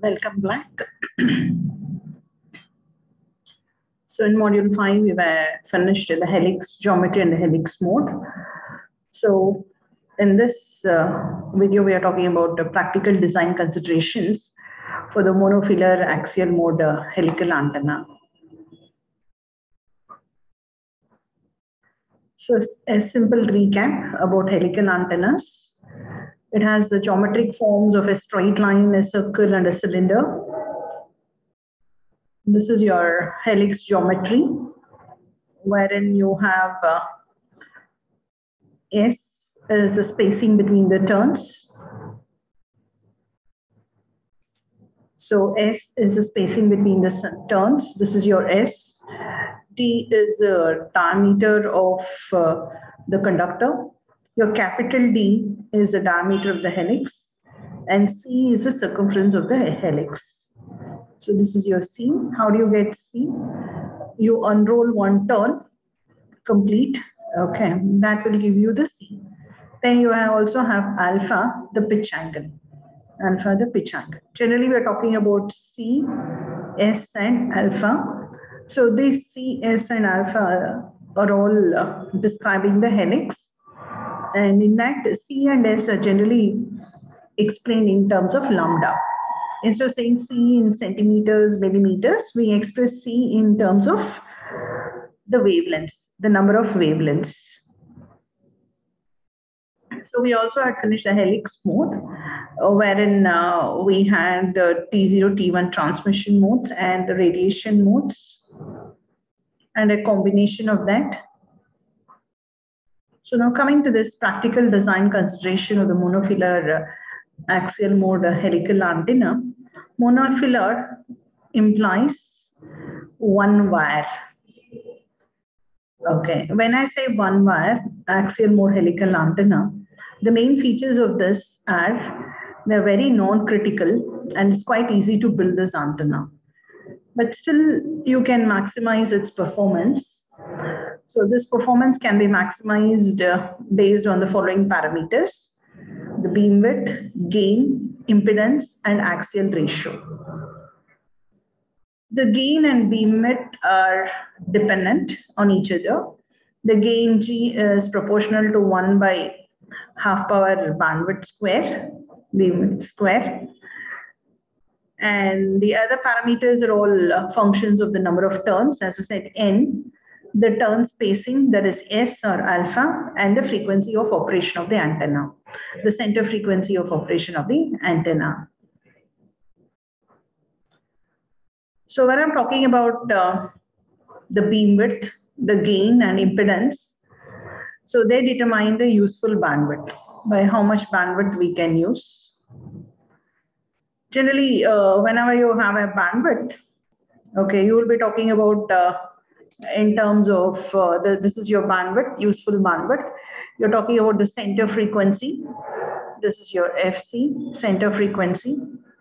Welcome back. So in module 5, we were finished the helix geometry and the helix mode. So in this video, we are talking about the practical design considerations for the monofilar axial mode helical antenna. So a simple recap about helical antennas. It has the geometric forms of a straight line, a circle, and a cylinder. This is your helix geometry, wherein you have S is the spacing between the turns. So S is the spacing between the turns. This is your S. T is the diameter of the conductor. Your capital D is the diameter of the helix. And C is the circumference of the helix. So this is your C. How do you get C? You unroll one turn, complete. Okay, that will give you the C. Then you also have alpha, the pitch angle. Alpha, the pitch angle. Generally, we are talking about C, S, and alpha. So these C, S, and alpha are all describing the helix. And in that, C and S are generally explained in terms of lambda. Instead of saying C in centimeters, millimeters, we express C in terms of the wavelengths, the number of wavelengths. So we also had finished the helix mode, wherein we had the T0, T1 transmission modes and the radiation modes, and a combination of that. So now coming to this practical design consideration of the monofilar axial mode helical antenna. Monofilar implies one wire. Okay, when I say one wire axial mode helical antenna, the main features of this are they're very non-critical and it's quite easy to build this antenna. But still, you can maximize its performance. So this performance can be maximized based on the following parameters: the beam width, gain, impedance, and axial ratio. The gain and beam width are dependent on each other. The gain G is proportional to 1 by half power bandwidth square, beam width square. And the other parameters are all functions of the number of turns. As I said, N, the turn spacing, that is S or alpha, and the frequency of operation of the antenna, the center frequency of operation of the antenna. So when I'm talking about the beam width, the gain and impedance, so they determine the useful bandwidth, by how much bandwidth we can use. Generally, whenever you have a bandwidth, okay, you will be talking about in terms of this is your bandwidth, useful bandwidth. You're talking about the center frequency. This is your FC, center frequency.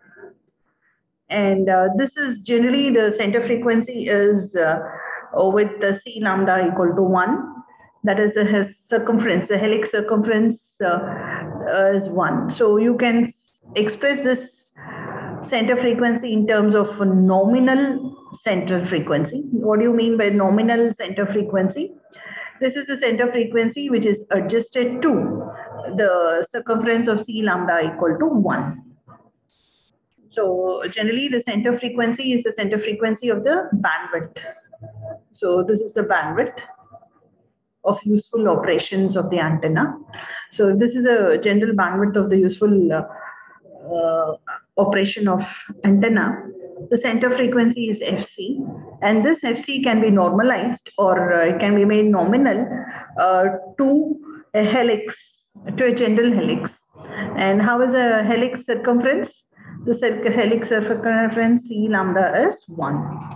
And this is generally the center frequency is with the C lambda equal to 1. That is the circumference, the helix circumference is 1. So you can express this center frequency in terms of nominal center frequency. What do you mean by nominal center frequency? This is the center frequency which is adjusted to the circumference of C lambda equal to 1. So generally the center frequency is the center frequency of the bandwidth. So this is the bandwidth of useful operations of the antenna. So this is a general bandwidth of the useful operation of antenna. The center frequency is FC, and this FC can be normalized or it can be made nominal to a helix, to a general helix. And how is a helix circumference? The helix circumference C lambda is 1.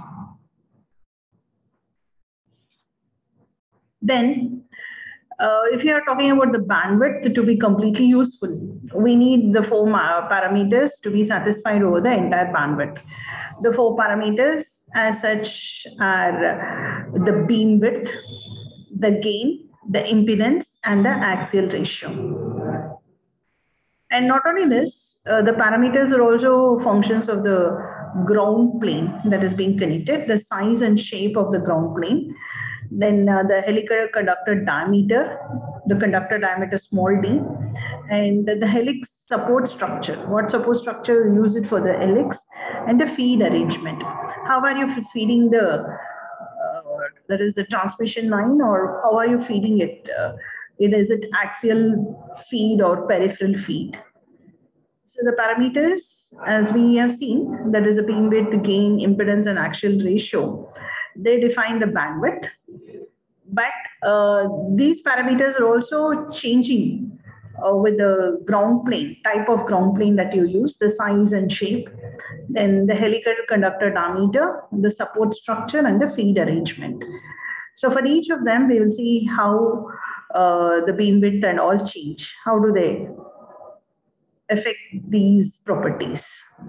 Then, if you are talking about the bandwidth to be completely useful, we need the 4 parameters to be satisfied over the entire bandwidth. The 4 parameters as such are the beam width, the gain, the impedance, and the axial ratio. And not only this, the parameters are also functions of the ground plane that is being connected, the size and shape of the ground plane. Then the helical conductor diameter, the conductor diameter small d, and the helix support structure. What support structure you use it for the helix, and the feed arrangement. How are you feeding that is the transmission line, or how are you feeding it? Is it axial feed or peripheral feed? So the parameters, as we have seen, that is the beam width, gain, impedance, and axial ratio. They define the bandwidth. But these parameters are also changing with the ground plane, type of ground plane that you use, the size and shape, then the helical conductor diameter, the support structure, and the feed arrangement. So for each of them, we will see how the beam width and all change. How do they affect these properties?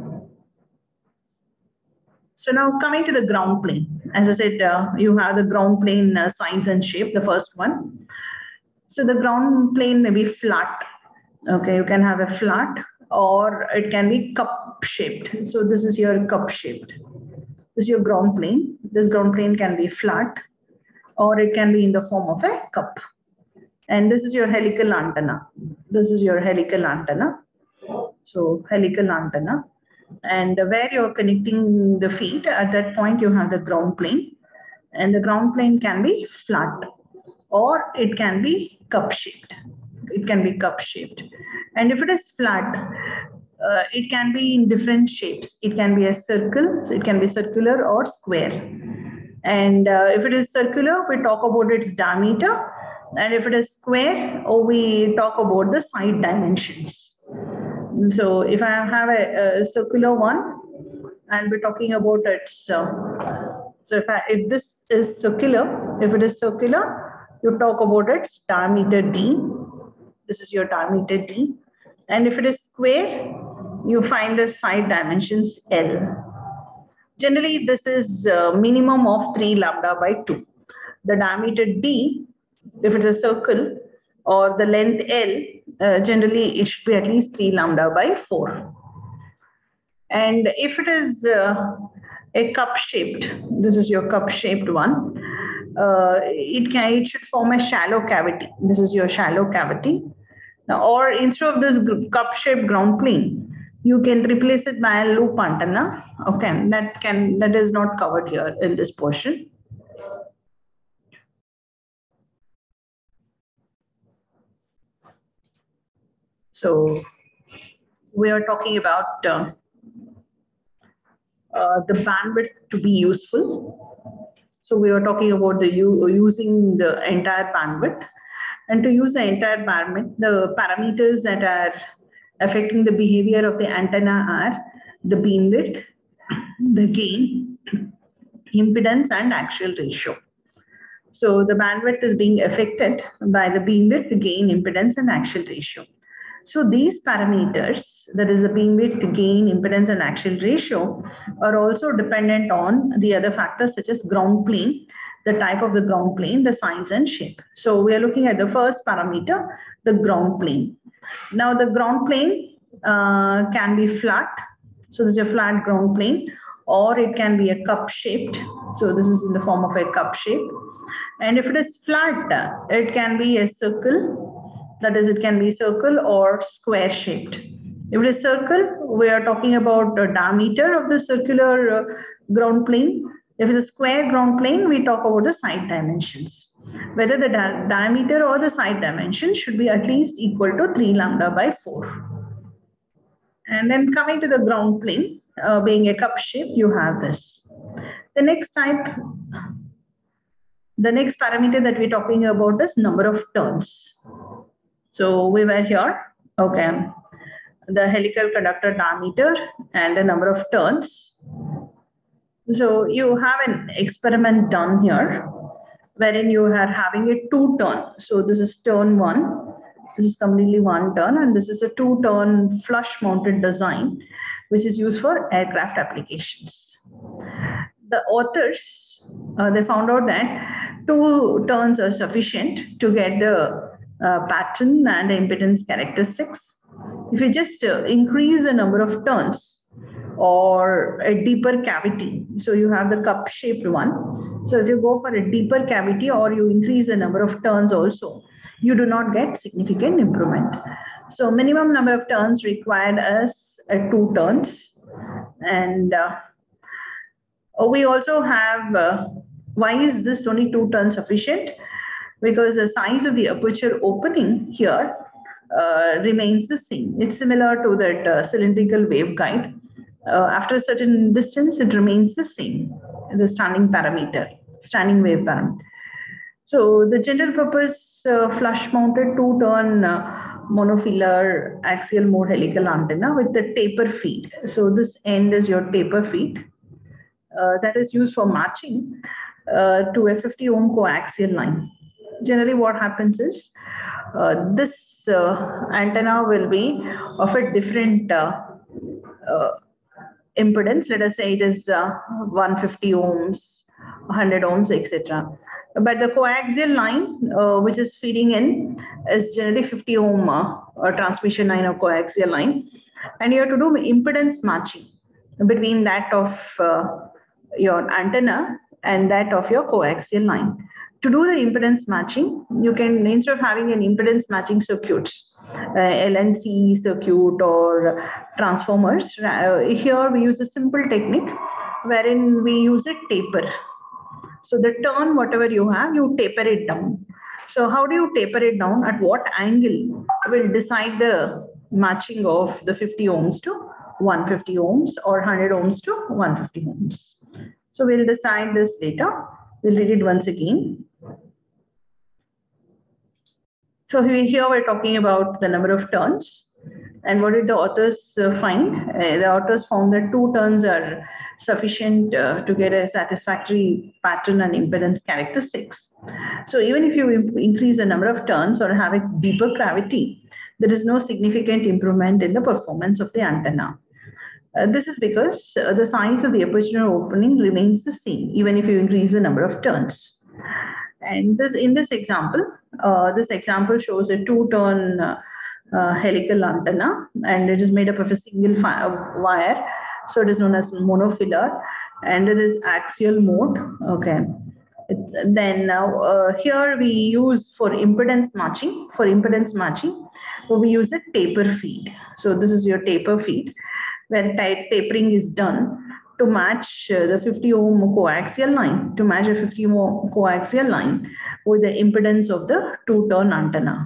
So now coming to the ground plane, as I said, you have the ground plane size and shape, the first one. So the ground plane may be flat. Okay, you can have a flat, or it can be cup shaped. So this is your cup shaped. This is your ground plane. This ground plane can be flat, or it can be in the form of a cup. And this is your helical antenna. This is your helical antenna. So helical antenna. And where you're connecting the feet, at that point you have the ground plane. And the ground plane can be flat, or it can be cup shaped. It can be cup shaped. And if it is flat, it can be in different shapes. It can be a circle, so it can be circular or square. And if it is circular, we talk about its diameter. And if it is square, we talk about the side dimensions. So if I have a circular one, and we're talking about its, so if this is circular, if it is circular, you talk about its diameter d. This is your diameter d. And if it is square, you find the side dimensions L. Generally, this is a minimum of 3 lambda by 2. The diameter d, if it's a circle, or the length L, generally it should be at least 3 lambda by 4. And if it is a cup shaped, this is your cup shaped one, it should form a shallow cavity. This is your shallow cavity. Now, or instead of this cup shaped ground plane, you can replace it by a loop antenna. Okay, that is not covered here in this portion. So we are talking about the bandwidth to be useful. So we are talking about using the entire bandwidth. And to use the entire bandwidth, the parameters that are affecting the behavior of the antenna are the beam width, the gain, impedance, and axial ratio. So the bandwidth is being affected by the beam width, the gain, impedance, and axial ratio. So these parameters, that is the beam width, gain, impedance, and axial ratio, are also dependent on the other factors such as ground plane, the type of the ground plane, the size and shape. So we are looking at the first parameter, the ground plane. Now the ground plane can be flat. So this is a flat ground plane, or it can be a cup shaped. So this is in the form of a cup shape. And if it is flat, it can be a circle. That is, it can be circle or square shaped. If it is circle, we are talking about the diameter of the circular ground plane. If it is a square ground plane, we talk about the side dimensions. Whether the diameter or the side dimension should be at least equal to 3 lambda by 4. And then coming to the ground plane, being a cup shape, you have this. The next type, the next parameter that we're talking about is number of turns. So we were here, okay, the helical conductor diameter and the number of turns. So you have an experiment done here, wherein you are having a 2-turn. So this is turn 1, this is completely 1 turn, and this is a 2-turn flush mounted design, which is used for aircraft applications. The authors, they found out that 2 turns are sufficient to get the pattern and the impedance characteristics. If you just increase the number of turns or a deeper cavity, so you have the cup-shaped one. So if you go for a deeper cavity or you increase the number of turns also, you do not get significant improvement. So minimum number of turns required is 2 turns. And we also have, why is this only 2 turns sufficient? Because the size of the aperture opening here remains the same. It's similar to that cylindrical waveguide. After a certain distance, it remains the same, the standing wave parameter. So the general purpose flush mounted 2-turn monofilar axial mode helical antenna with the taper feed. So this end is your taper feed that is used for matching to a 50 ohm coaxial line. Generally what happens is this antenna will be of a different impedance. Let us say it is 150 ohms, 100 ohms, etc. But the coaxial line which is feeding in is generally 50 ohm transmission line or coaxial line. And you have to do impedance matching between that of your antenna and that of your coaxial line. To do the impedance matching, you can, instead of having an impedance matching circuits, LNC circuit or transformers, here we use a simple technique wherein we use a taper. So the turn, whatever you have, you taper it down. So how do you taper it down? At what angle will decide the matching of the 50 ohms to 150 ohms or 100 ohms to 150 ohms. So we'll decide this later. We'll read it once again. So here we're talking about the number of turns. And what did the authors find? The authors found that 2 turns are sufficient to get a satisfactory pattern and impedance characteristics. So even if you increase the number of turns or have a deeper cavity, there is no significant improvement in the performance of the antenna. This is because the size of the aperture opening remains the same, even if you increase the number of turns. And in this example shows a 2-turn helical antenna, and it is made up of a single wire. So it is known as monofilar, and it is axial mode. Okay. Then now here we use for impedance matching. We use a taper feed. So this is your taper feed, where tapering is done to match the 50 ohm coaxial line, with the impedance of the 2-turn antenna.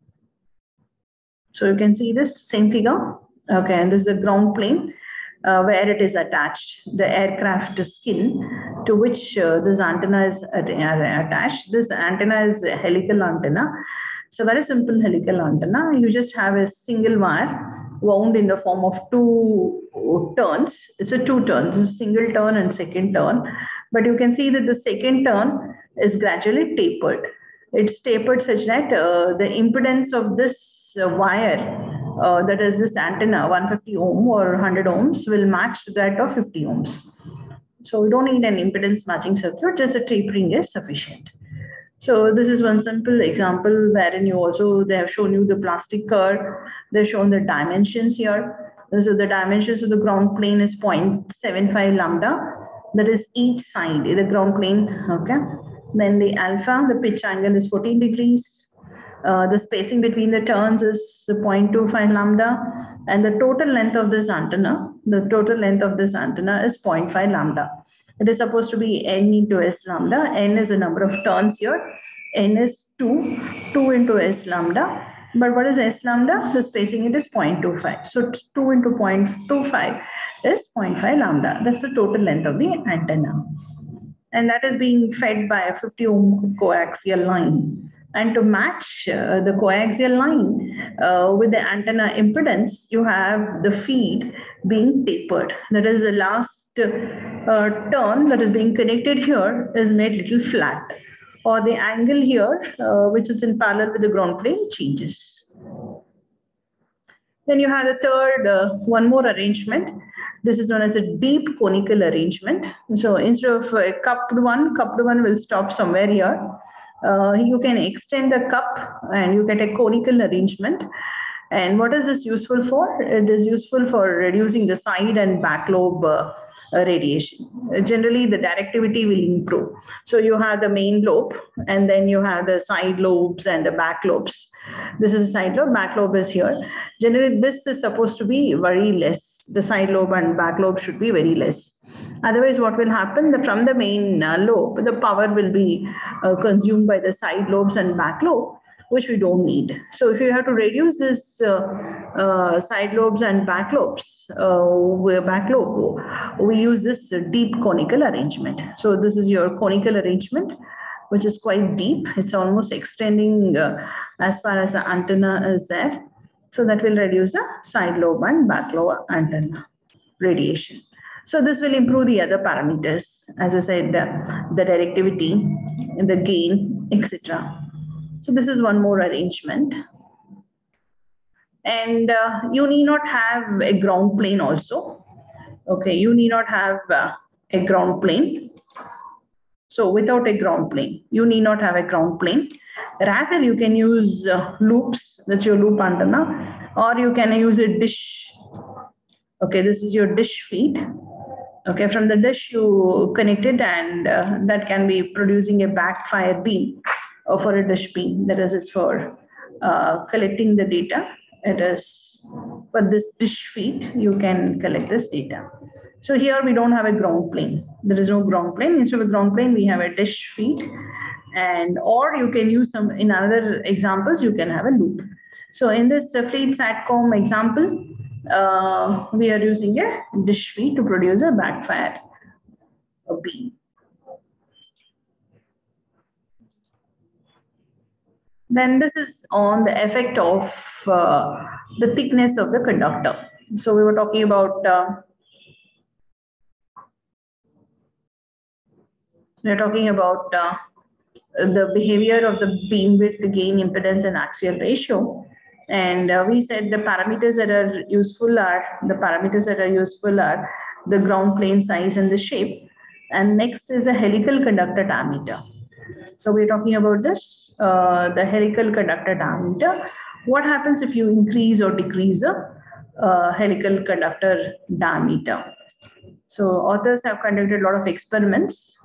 So you can see this same figure. Okay, and this is the ground plane where it is attached, the aircraft skin to which this antenna is attached. This antenna is a helical antenna. So very simple helical antenna. You just have a single wire wound in the form of 2 turns. It's a 2 turns, it's a single turn and second turn. But you can see that the second turn is gradually tapered. It's tapered such that the impedance of this wire, that is this antenna, 150 ohm or 100 ohms, will match that of 50 ohms. So we don't need an impedance matching circuit, just the tapering is sufficient. So this is one simple example wherein they have shown you the plastic curve. They've shown the dimensions here. So the dimensions of the ground plane is 0.75 lambda. That is each side, the ground plane, okay. Then the alpha, the pitch angle is 14 degrees. The spacing between the turns is 0.25 lambda. And the total length of this antenna, is 0.5 lambda. It is supposed to be n into s lambda. N is the number of turns here. N is 2 into s lambda. But what is s lambda? The spacing, it is 0.25. So 2 into 0.25 is 0.5 lambda. That's the total length of the antenna. And that is being fed by a 50 ohm coaxial line. And to match the coaxial line with the antenna impedance, you have the feed being tapered. That is the last turn that is being connected here is made little flat, or the angle here, which is in parallel with the ground plane, changes. Then you have the third, one more arrangement. This is known as a deep conical arrangement. So instead of a cupped one will stop somewhere here. You can extend the cup and you get a conical arrangement. And what is this useful for? It is useful for reducing the side and back lobe radiation. Generally, the directivity will improve. So you have the main lobe, and then you have the side lobes and the back lobes. This is the side lobe, back lobe is here. Generally, this is supposed to be very less. The side lobe and back lobe should be very less. Otherwise, what will happen? From the main lobe, the power will be consumed by the side lobes and back lobe, which we don't need. So if you have to reduce this side lobes and back lobes, we use this deep conical arrangement. So this is your conical arrangement, which is quite deep. It's almost extending as far as the antenna is there. So that will reduce the side lobe and back lobe antenna radiation. So this will improve the other parameters, as I said, the directivity, the gain, etc. So this is one more arrangement. And you need not have a ground plane also. Okay, you need not have a ground plane. So without a ground plane, you need not have a ground plane. Rather, you can use loops, that's your loop antenna, or you can use a dish. Okay, this is your dish feed. Okay, from the dish you connect it, and that can be producing a backfire beam for a dish beam. That is, it's for collecting the data. It is for this dish feed, you can collect this data. So here we don't have a ground plane. There is no ground plane. Instead of a ground plane, we have a dish feed. And or you can use some, in other examples, you can have a loop. So in this Fleet Satcom example, we are using a dish feed to produce a backfire beam. Then this is on the effect of the thickness of the conductor. So we were talking about the behavior of the beam width, the gain, impedance, and axial ratio. And we said the parameters that are useful are the ground plane size and the shape. And next is the helical conductor diameter. So we're talking about this, the helical conductor diameter. What happens if you increase or decrease the helical conductor diameter? So authors have conducted a lot of experiments.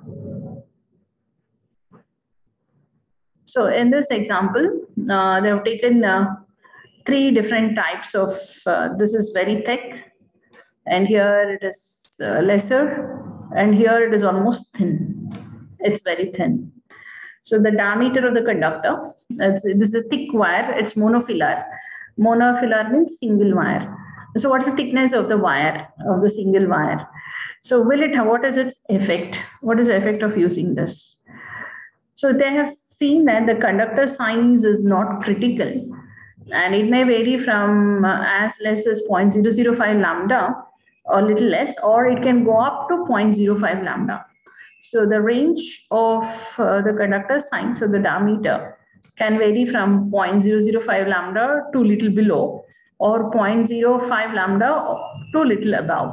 So in this example, they have taken 3 different types of, this is very thick, and here it is lesser, and here it is almost thin. It's very thin. So the diameter of the conductor, this is a thick wire, it's monofilar. Monofilar means single wire. So what's the thickness of the wire, of the single wire? So what is its effect? What is the effect of using this? So they have seen that the conductor size is not critical, and it may vary from as less as 0.005 lambda or little less, or it can go up to 0.05 lambda. So the range of the conductor size, so the diameter, can vary from 0.005 lambda to little below, or 0.05 lambda to little above.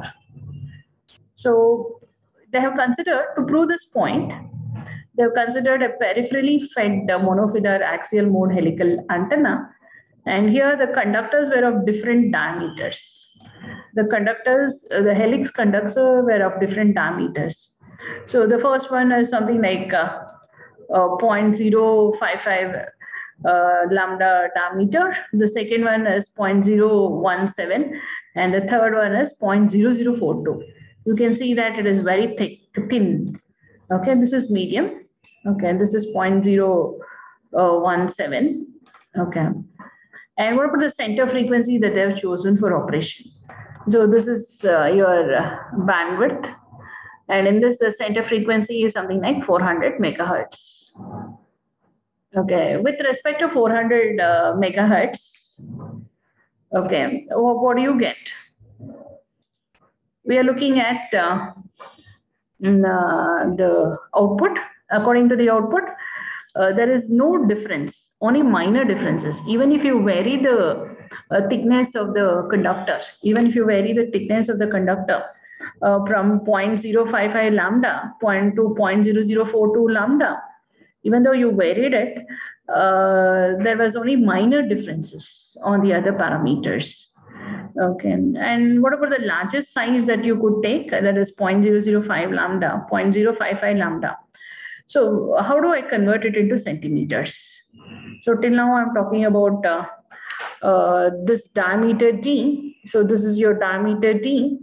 So they have considered, to prove this point, they have considered a peripherally fed monofilar axial mode helical antenna. And here the conductors were of different diameters. The conductors, the helix conductor were of different diameters. So the first one is something like 0.055 lambda diameter. The second one is 0.017, and the third one is 0.0042. You can see that it is very thin. Okay, this is medium. Okay, this is 0.017. Okay. And what about the center frequency that they have chosen for operation? So this is your bandwidth. And in this, the center frequency is something like 400 megahertz. Okay, with respect to 400 megahertz, okay, what do you get? We are looking at the output. According to the output, there is no difference, only minor differences. Even if you vary the thickness of the conductor, from 0.055 lambda to 0.0042 lambda, even though you varied it, there was only minor differences on the other parameters. Okay, and what about the largest size that you could take? That is 0.005 lambda, 0.055 lambda. So how do I convert it into centimeters? So till now I'm talking about this diameter D. So this is your diameter D.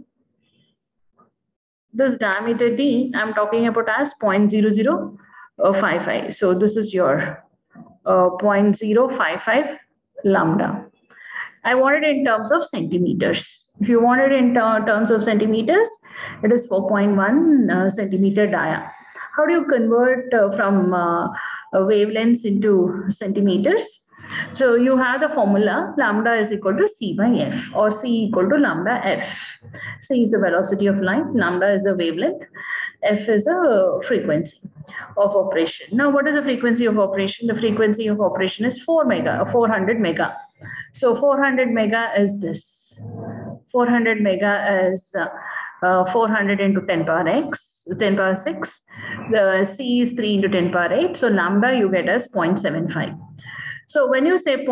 This diameter D I'm talking about as 0.0055. So this is your 0.055 lambda. I want it in terms of centimeters. If you want it in terms of centimeters, it is 4.1 centimeter dia. How do you convert from wavelengths into centimeters? So you have the formula lambda is equal to C by F, or C equal to lambda F. C is the velocity of light, lambda is the wavelength, F is a frequency of operation. Now, what is the frequency of operation? The frequency of operation is 400 mega. So 400 mega is this. 400 mega is 400 into 10 power x, 10 power 6. The C is 3 into 10 power 8. So lambda you get as 0.75. So when you say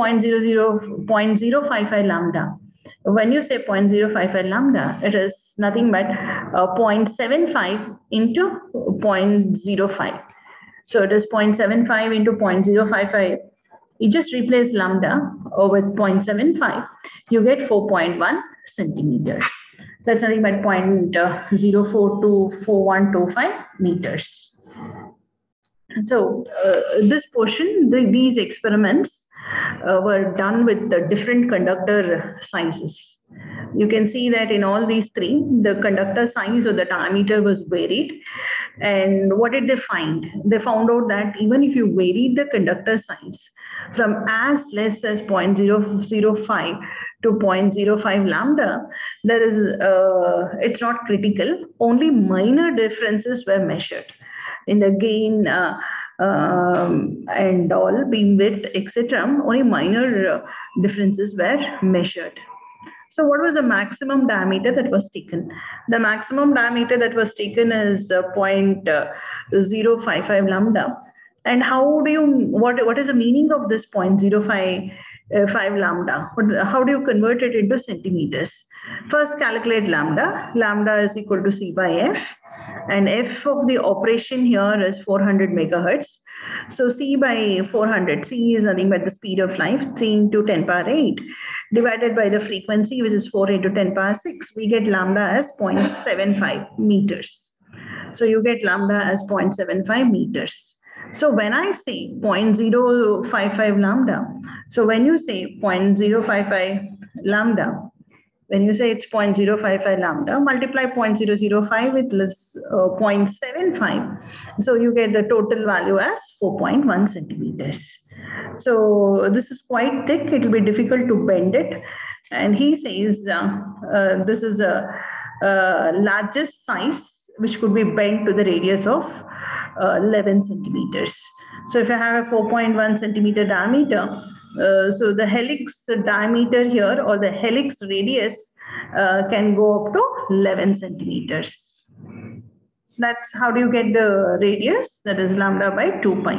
0.055 lambda, when you say 0.055 lambda, it is nothing but 0.75 into 0.05. So it is 0.75 into 0.055. You just replace lambda with 0.75, you get 4.1 centimeters. That's nothing but 0.0424125 meters. So this portion, these experiments were done with the different conductor sizes. You can see that in all these three, the conductor size or the diameter was varied. And what did they find? They found out that even if you varied the conductor size from as less as 0.005 to 0.05 lambda, there is it's not critical. Only minor differences were measured in the gain and all, beam width, etc. Only minor differences were measured. So what was the maximum diameter that was taken? The maximum diameter that was taken is 0.055 lambda. And how do you, what is the meaning of this 0.055 lambda? How do you convert it into centimeters? First, calculate lambda. Lambda is equal to C by F. And F of the operation here is 400 megahertz. So C by 400, C is nothing but the speed of light, 3 into 10 power 8, divided by the frequency, which is 4 into 10 power 6, we get lambda as 0.75 meters. So you get lambda as 0.75 meters. So when I say 0.055 lambda, so when you say 0.055 lambda, when you say it's 0.055 lambda, multiply 0.005 with 0.75. So you get the total value as 4.1 centimeters. So this is quite thick. It will be difficult to bend it. And he says this is a largest size which could be bent to the radius of 11 centimeters. So if I have a 4.1 centimeter diameter, so the helix diameter here, or the helix radius, can go up to 11 centimeters. That's how do you get the radius? That is lambda by 2 pi.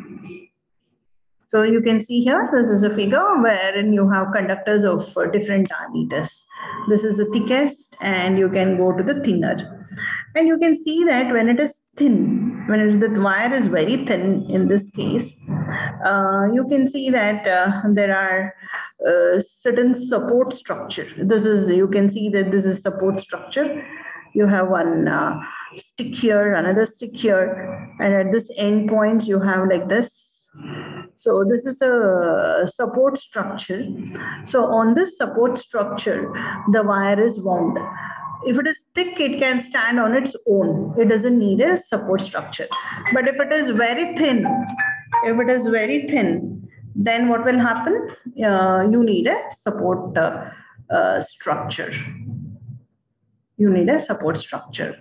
So you can see here, this is a figure wherein you have conductors of different diameters. This is the thickest, and you can go to the thinner. And you can see that when it is thin, when the wire is very thin in this case, you can see that there are certain support structure. This is, you can see that this is support structure. You have one stick here, another stick here, and at this end point you have like this. So this is a support structure. So on this support structure, the wire is wound. If it is thick, it can stand on its own. It doesn't need a support structure. But if it is very thin, then what will happen? You need a support structure. You need a support structure.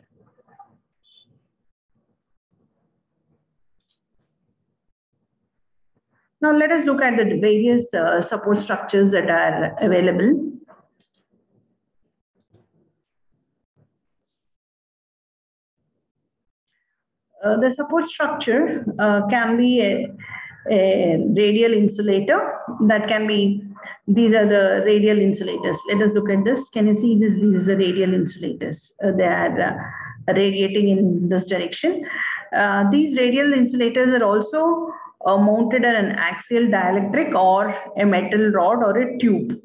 Now let us look at the various support structures that are available. The support structure can be a radial insulator that can be, these are the radial insulators. Let us look at this. Can you see this? These are the radial insulators. They are radiating in this direction. These radial insulators are also mounted on an axial dielectric or a metal rod or a tube.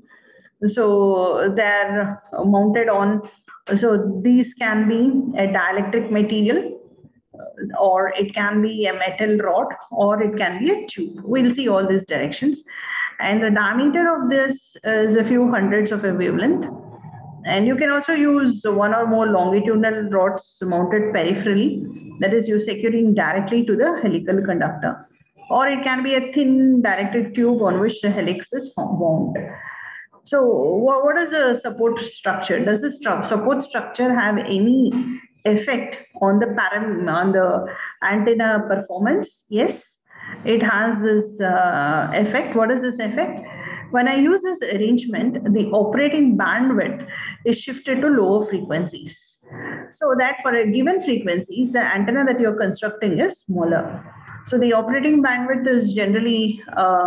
So they're mounted on, so these can be a dielectric material, or it can be a metal rod, or it can be a tube. We'll see all these directions. And the diameter of this is a few hundreds of a wavelength. And you can also use one or more longitudinal rods mounted peripherally, that is, you're securing directly to the helical conductor. Or it can be a thin dielectric tube on which the helix is wound. So what is the support structure? Does the support structure have any effect on the antenna performance? Yes, it has this effect. What is this effect? When I use this arrangement, the operating bandwidth is shifted to lower frequencies. So that for a given frequencies, the antenna that you're constructing is smaller. So the operating bandwidth is generally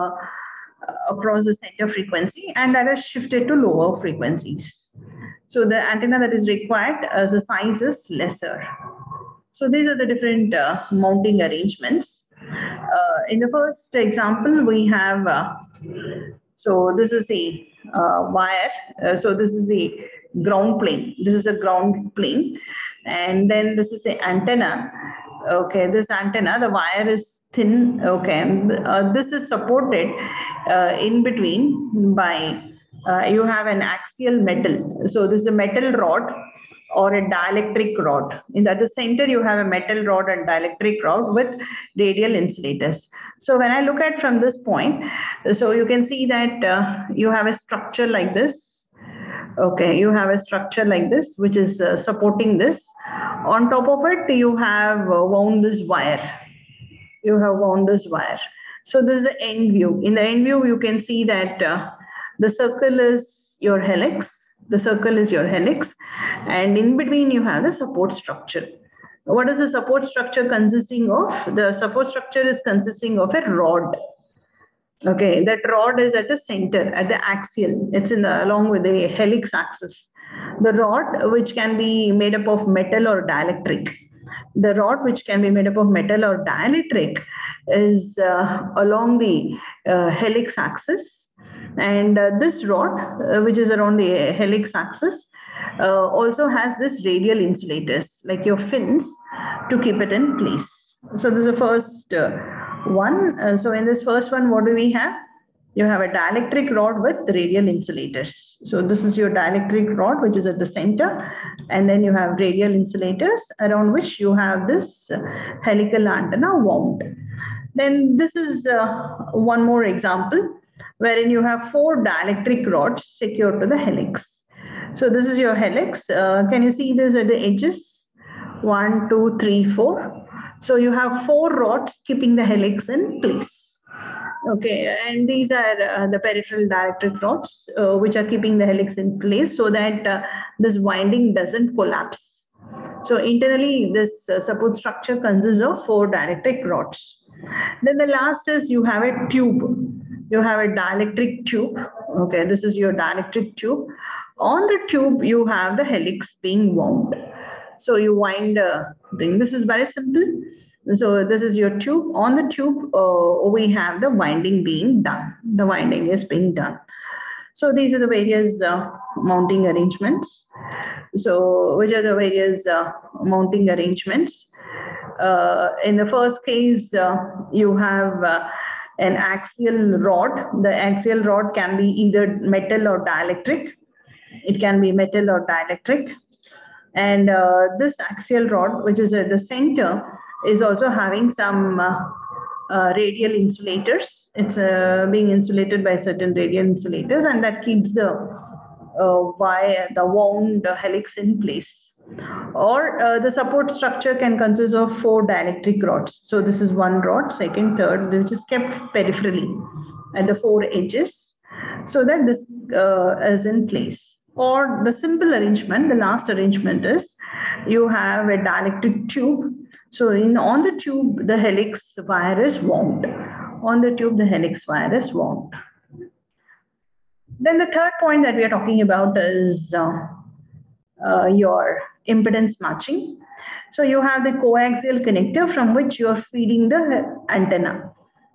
across the center frequency, and that is shifted to lower frequencies. So the antenna that is required, the size is lesser. So these are the different mounting arrangements. In the first example, we have, so this is a wire. So this is a ground plane. This is a ground plane. And then this is an antenna. Okay, this antenna, the wire is thin. Okay, this is supported in between by, you have an axial metal. So this is a metal rod or a dielectric rod. In the center, you have a metal rod and dielectric rod with radial insulators. So when I look at from this point, so you can see that you have a structure like this. Okay, you have a structure like this, which is supporting this. On top of it, you have wound this wire. You have wound this wire. So this is the end view. In the end view, you can see that the circle is your helix. The circle is your helix. And in between, you have the support structure. What is the support structure consisting of? The support structure is consisting of a rod. Okay, that rod is at the center, at the axial. It's along with the helix axis. The rod, which can be made up of metal or dielectric. The rod, which can be made up of metal or dielectric, is along the helix axis. And this rod, which is around the helix axis, also has this radial insulators, like your fins, to keep it in place. So this is the first one. So in this first one, what do we have? You have a dielectric rod with radial insulators. So this is your dielectric rod, which is at the center. And then you have radial insulators around which you have this helical antenna wound. Then this is one more example wherein you have 4 dielectric rods secured to the helix. So this is your helix. Can you see this at the edges? 1, 2, 3, 4. So you have 4 rods keeping the helix in place. Okay, and these are the peripheral dielectric rods which are keeping the helix in place so that this winding doesn't collapse. So internally, this support structure consists of 4 dielectric rods. Then the last is you have a tube. You have a dielectric tube. Okay, this is your dielectric tube. On the tube, you have the helix being wound. So you wind the thing. This is very simple. So this is your tube. On the tube, we have the winding being done. The winding is being done. So these are the various mounting arrangements. So which are the various mounting arrangements? In the first case, you have an axial rod. The axial rod can be either metal or dielectric. It can be metal or dielectric. And this axial rod, which is at the center, is also having some radial insulators. It's being insulated by certain radial insulators, and that keeps the wire, the wound helix in place. Or the support structure can consist of 4 dielectric rods. So this is one rod, second, third, which is kept peripherally at the 4 edges, so that this is in place. Or the simple arrangement, the last arrangement is you have a dielectric tube. So on the tube, the helix wire is wound. on the tube, the helix wire is wound. Then the third point that we are talking about is your impedance matching. So you have the coaxial connector from which you are feeding the antenna.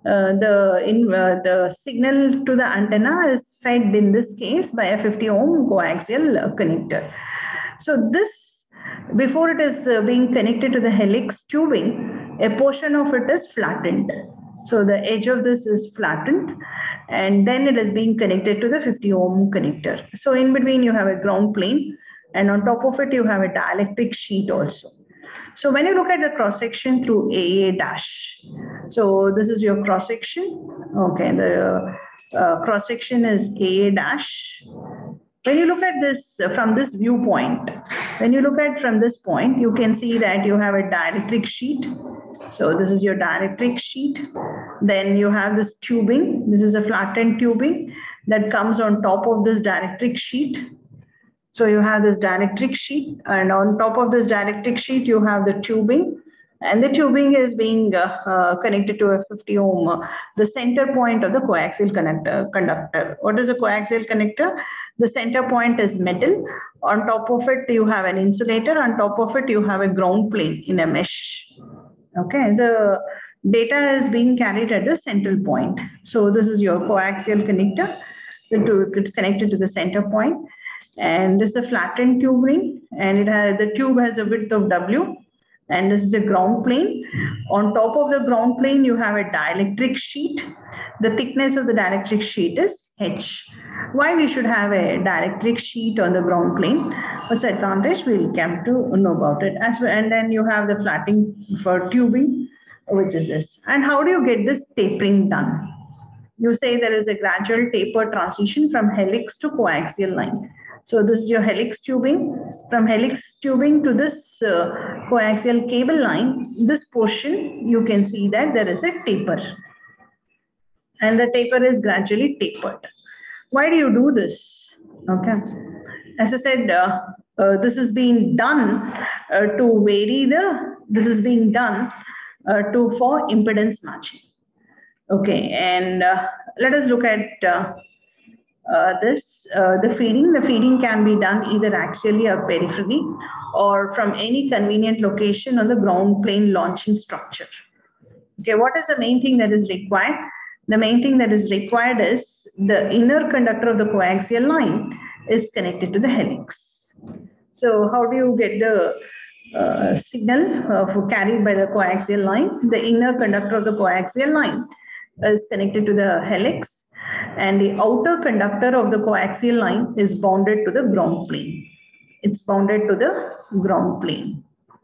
The signal to the antenna is fed in this case by a 50 ohm coaxial connector. So this, before it is being connected to the helix tubing, a portion of it is flattened. So the edge of this is flattened and then it is being connected to the 50 ohm connector. So in between you have a ground plane and on top of it you have a dielectric sheet also. So when you look at the cross section through AA dash, so this is your cross section. Okay, the cross section is AA dash. When you look at this from this viewpoint, when you look at from this point, you can see that you have a dielectric sheet. So this is your dielectric sheet. Then you have this tubing. This is a flattened tubing that comes on top of this dielectric sheet. So you have this dielectric sheet, and on top of this dielectric sheet, you have the tubing, and the tubing is being connected to a 50 ohm, the center point of the coaxial conductor. What is a coaxial connector? The center point is metal. On top of it, you have an insulator. On top of it, you have a ground plane in a mesh. Okay, the data is being carried at the central point. So this is your coaxial connector. It's connected to the center point. And this is a flattened tubing, and the tube has a width of W, and this is a ground plane. On top of the ground plane, you have a dielectric sheet. The thickness of the dielectric sheet is H. Why we should have a dielectric sheet on the ground plane? What's the advantage? We'll come to know about it as well. And then you have the flattening for tubing, which is this. And how do you get this tapering done? You say there is a gradual taper transition from helix to coaxial line. So this is your helix tubing. From helix tubing to this coaxial cable line, this portion, you can see that there is a taper. And the taper is gradually tapered. Why do you do this? Okay. As I said, this is being done to vary this is being done for impedance matching. Okay, and let us look at the feeding. The feeding can be done either axially or peripherally or from any convenient location on the ground plane launching structure. Okay, what is the main thing that is required? The main thing that is required is the inner conductor of the coaxial line is connected to the helix. So how do you get the signal carried by the coaxial line? The inner conductor of the coaxial line is connected to the helix, and the outer conductor of the coaxial line is bounded to the ground plane. It's bounded to the ground plane.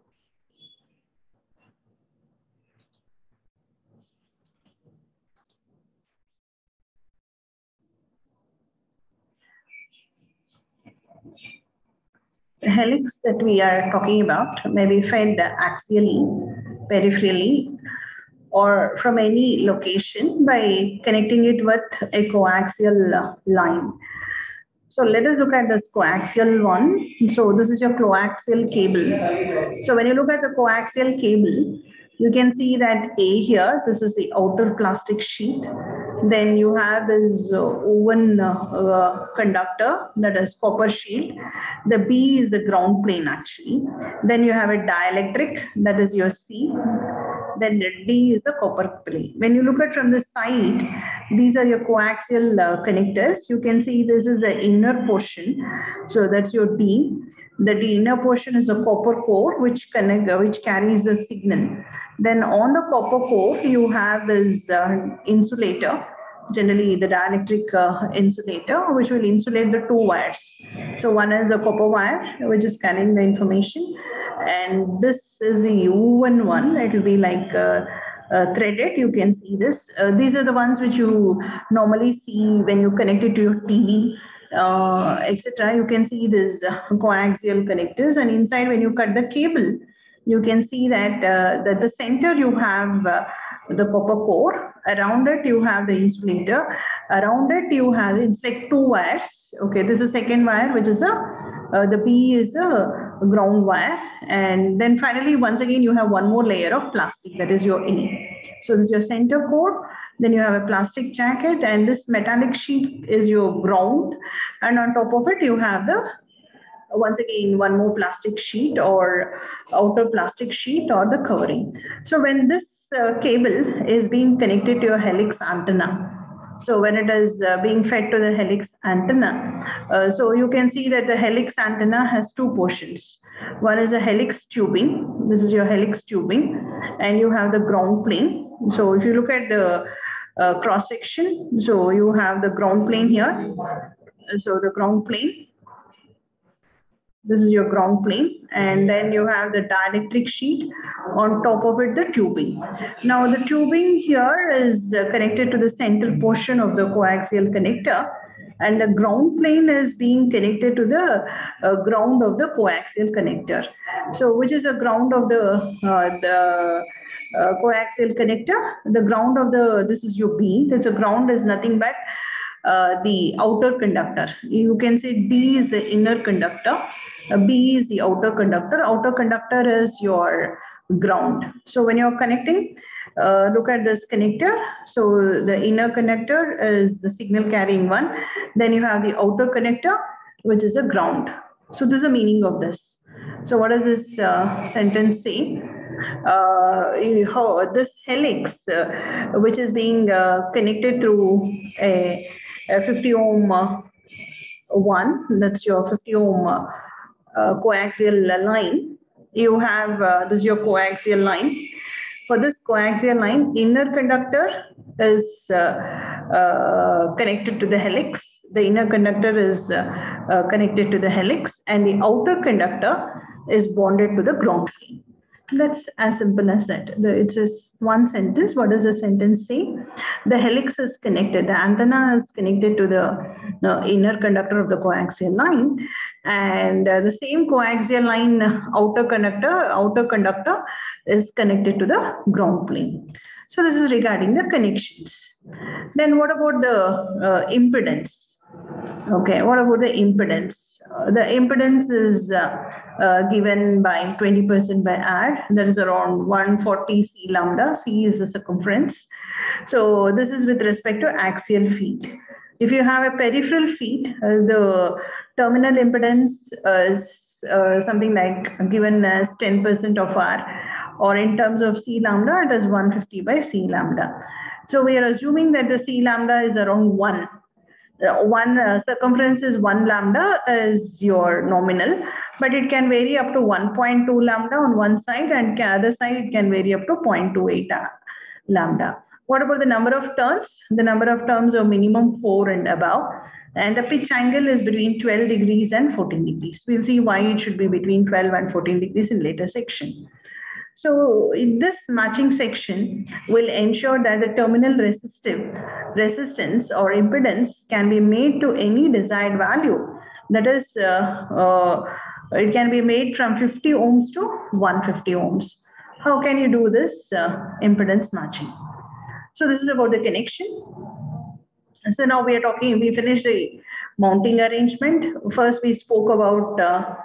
The helix that we are talking about may be fed axially, peripherally, or from any location by connecting it with a coaxial line. So let us look at this coaxial one. So this is your coaxial cable. So when you look at the coaxial cable, you can see that A here, this is the outer plastic sheet. Then you have this woven conductor, that is copper sheet. The B is the ground plane actually. Then you have a dielectric, that is your C. Then the D is the copper plane. When you look at from the side, these are your coaxial connectors. You can see this is the inner portion. So that's your D. The inner portion is a copper core which carries the signal. Then on the copper core, you have this insulator, generally the dielectric insulator, which will insulate the two wires. So one is a copper wire, which is carrying the information. And this is the woven one. It will be like threaded. You can see this. These are the ones which you normally see when you connect it to your TV, etc. You can see this coaxial connectors, and inside when you cut the cable, you can see that the center you have the copper core. Around it you have the insulator. Around it you have, it's like two wires. Okay, this is second wire, which is the B is a ground wire, and then finally once again you have one more layer of plastic, that is your A. So this is your center core, Then you have a plastic jacket, and this metallic sheet is your ground. And on top of it, you have the, once again, one more plastic sheet or outer plastic sheet or the covering. So when this cable is being connected to your helix antenna, so when it is being fed to the helix antenna, so you can see that the helix antenna has two portions. One is the helix tubing. This is your helix tubing, and you have the ground plane. So if you look at the cross section, so you have the ground plane here. So the ground plane, this is your ground plane, and then you have the dielectric sheet, on top of it the tubing. Now the tubing here is connected to the central portion of the coaxial connector, and the ground plane is being connected to the ground of the coaxial connector. So which is the ground of the coaxial connector? The ground of the, this is your B. That's a ground is nothing but the outer conductor. You can say D is the inner conductor, B is the outer conductor. Outer conductor is your ground. So when you're connecting, look at this connector. So the inner connector is the signal carrying one. Then you have the outer connector, which is a ground. So this is the meaning of this. So what does this sentence say? This helix, which is being connected through a 50 ohm one, that's your 50 ohm coaxial line. You have this is your coaxial line. For this coaxial line, inner conductor is connected to the helix. The inner conductor is connected to the helix, and the outer conductor is bonded to the ground plane. That's as simple as that. It's just one sentence. What does the sentence say? The helix is connected. The antenna is connected to the inner conductor of the coaxial line, and the same coaxial line outer conductor is connected to the ground plane. So this is regarding the connections. Then what about the impedance? Okay, what about the impedance? The impedance is given by 20% by R, that is around 140 C lambda. C is the circumference. So this is with respect to axial feet. If you have a peripheral feet, the terminal impedance is something like given as 10% of R, or in terms of C lambda, it is 150 by C lambda. So we are assuming that the C lambda is around 1. Circumference is 1 lambda is your nominal, but it can vary up to 1.2 lambda on one side, and other side it can vary up to 0.28 lambda. What about the number of turns? The number of turns are minimum 4 and above, and the pitch angle is between 12 degrees and 14 degrees. We'll see why it should be between 12 and 14 degrees in later section. So in this matching section will ensure that the terminal resistance or impedance can be made to any desired value. That is, it can be made from 50 ohms to 150 ohms. How can you do this impedance matching? So this is about the connection. So now we finished the mounting arrangement. First we spoke about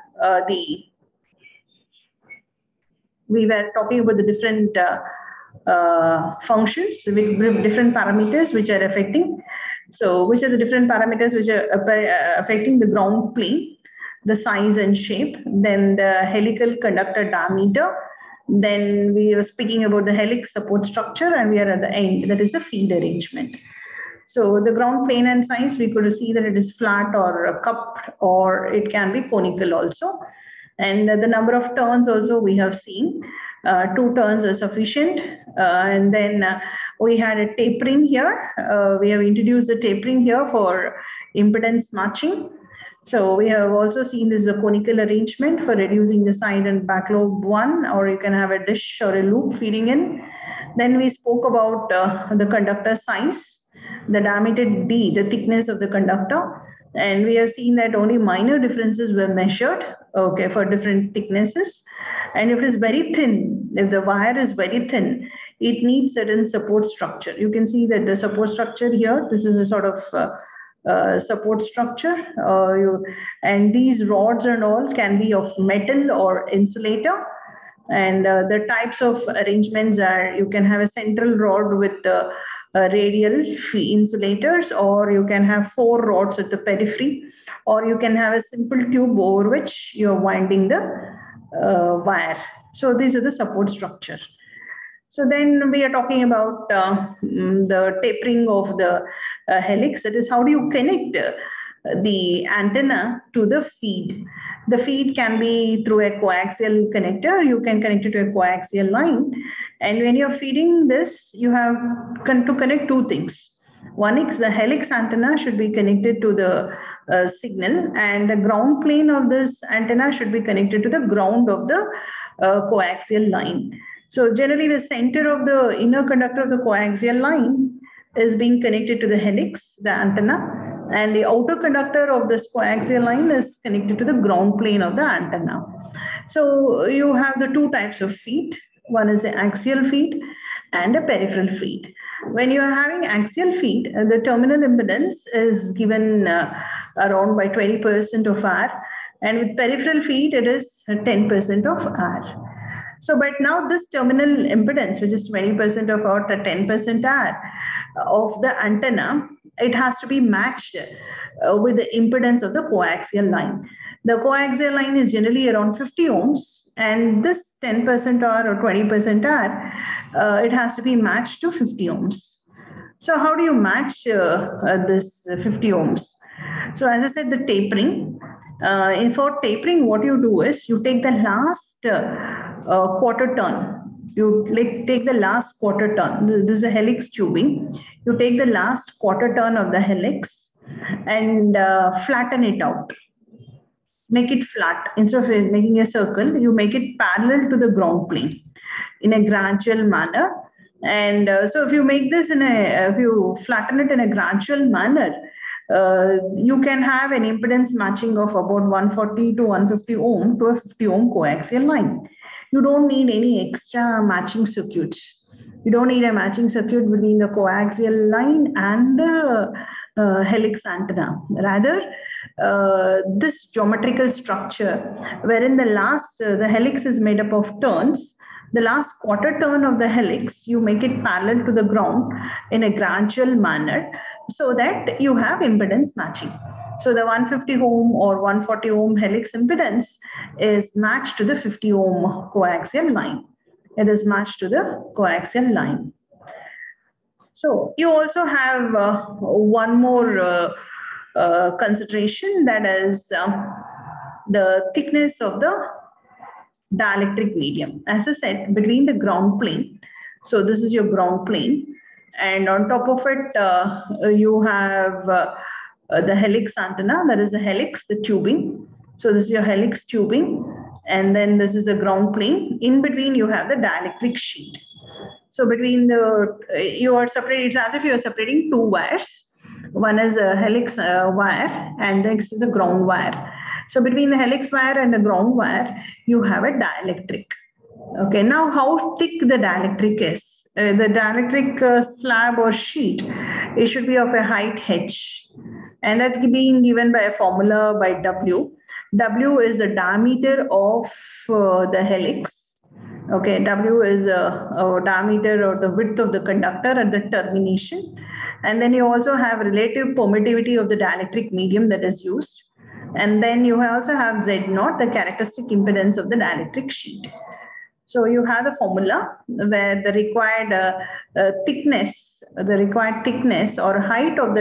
we were talking about the different functions with different parameters which are affecting. So which are the different parameters which are affecting the ground plane, the size and shape, then the helical conductor diameter, then we were speaking about the helix support structure, and we are at the end, that is the feed arrangement. So the ground plane and size, we could see that it is flat or cupped, or it can be conical also. And the number of turns also we have seen. 2 turns are sufficient. And then we had a tapering here. We have introduced the tapering here for impedance matching. So we have also seen this is a conical arrangement for reducing the side and back lobe one, or you can have a dish or a loop feeding in. Then we spoke about the conductor size, the diameter D, the thickness of the conductor. And we have seen that only minor differences were measured, okay, for different thicknesses. And if it is very thin, if the wire is very thin, it needs certain support structure. You can see that the support structure here, this is a sort of support structure. And these rods and all can be of metal or insulator. And the types of arrangements are, you can have a central rod with radial insulators, or you can have 4 rods at the periphery, or you can have a simple tube over which you're winding the wire. So these are the support structure. So then we are talking about the tapering of the helix. That is, how do you connect the antenna to the feed? The feed can be through a coaxial connector. You can connect it to a coaxial line. And when you're feeding this, you have to connect two things. One is the helix antenna should be connected to the signal, and the ground plane of this antenna should be connected to the ground of the coaxial line. So generally the center of the inner conductor of the coaxial line is being connected to the helix, the antenna, and the outer conductor of this coaxial line is connected to the ground plane of the antenna. So you have the two types of feed. One is the axial feed and a peripheral feed. When you are having axial feed, the terminal impedance is given around by 20% of R, and with peripheral feed, it is 10% of R. So, but now this terminal impedance, which is 20% of R or 10% R of the antenna, it has to be matched with the impedance of the coaxial line. The coaxial line is generally around 50 ohms, and this 10% R or 20% R, it has to be matched to 50 ohms. So how do you match this 50 ohms? So as I said, the tapering. For tapering, what you do is you take the last quarter turn. You take the last quarter turn. This is a helix tubing. You take the last quarter turn of the helix and flatten it out. Make it flat. Instead of making a circle, you make it parallel to the ground plane in a gradual manner. And so if you make this if you flatten it in a gradual manner, you can have an impedance matching of about 140 to 150 ohm to a 50 ohm coaxial line. You don't need any extra matching circuits. You don't need a matching circuit between the coaxial line and the helix antenna. Rather, this geometrical structure, wherein the helix is made up of turns, the last quarter turn of the helix, you make it parallel to the ground in a gradual manner so that you have impedance matching. So the 150 ohm or 140 ohm helix impedance is matched to the 50 ohm coaxial line. It is matched to the coaxial line. So you also have one more consideration, that is the thickness of the dielectric medium. As I said, between the ground plane, so this is your ground plane, and on top of it you have the helix antenna, that is the helix, the tubing. So this is your helix tubing, and then this is a ground plane. In between you have the dielectric sheet. So between you are separating, it's as if you are separating two wires. One is a helix wire and next is a ground wire. So between the helix wire and the ground wire, you have a dielectric. Okay, now how thick the dielectric is? The dielectric slab or sheet, it should be of a height h, and that's being given by a formula by W. W is the diameter of the helix. Okay, W is a diameter or the width of the conductor at the termination. And then you also have relative permittivity of the dielectric medium that is used. And then you also have Z0, the characteristic impedance of the dielectric sheet. So you have the formula where the required thickness or height of the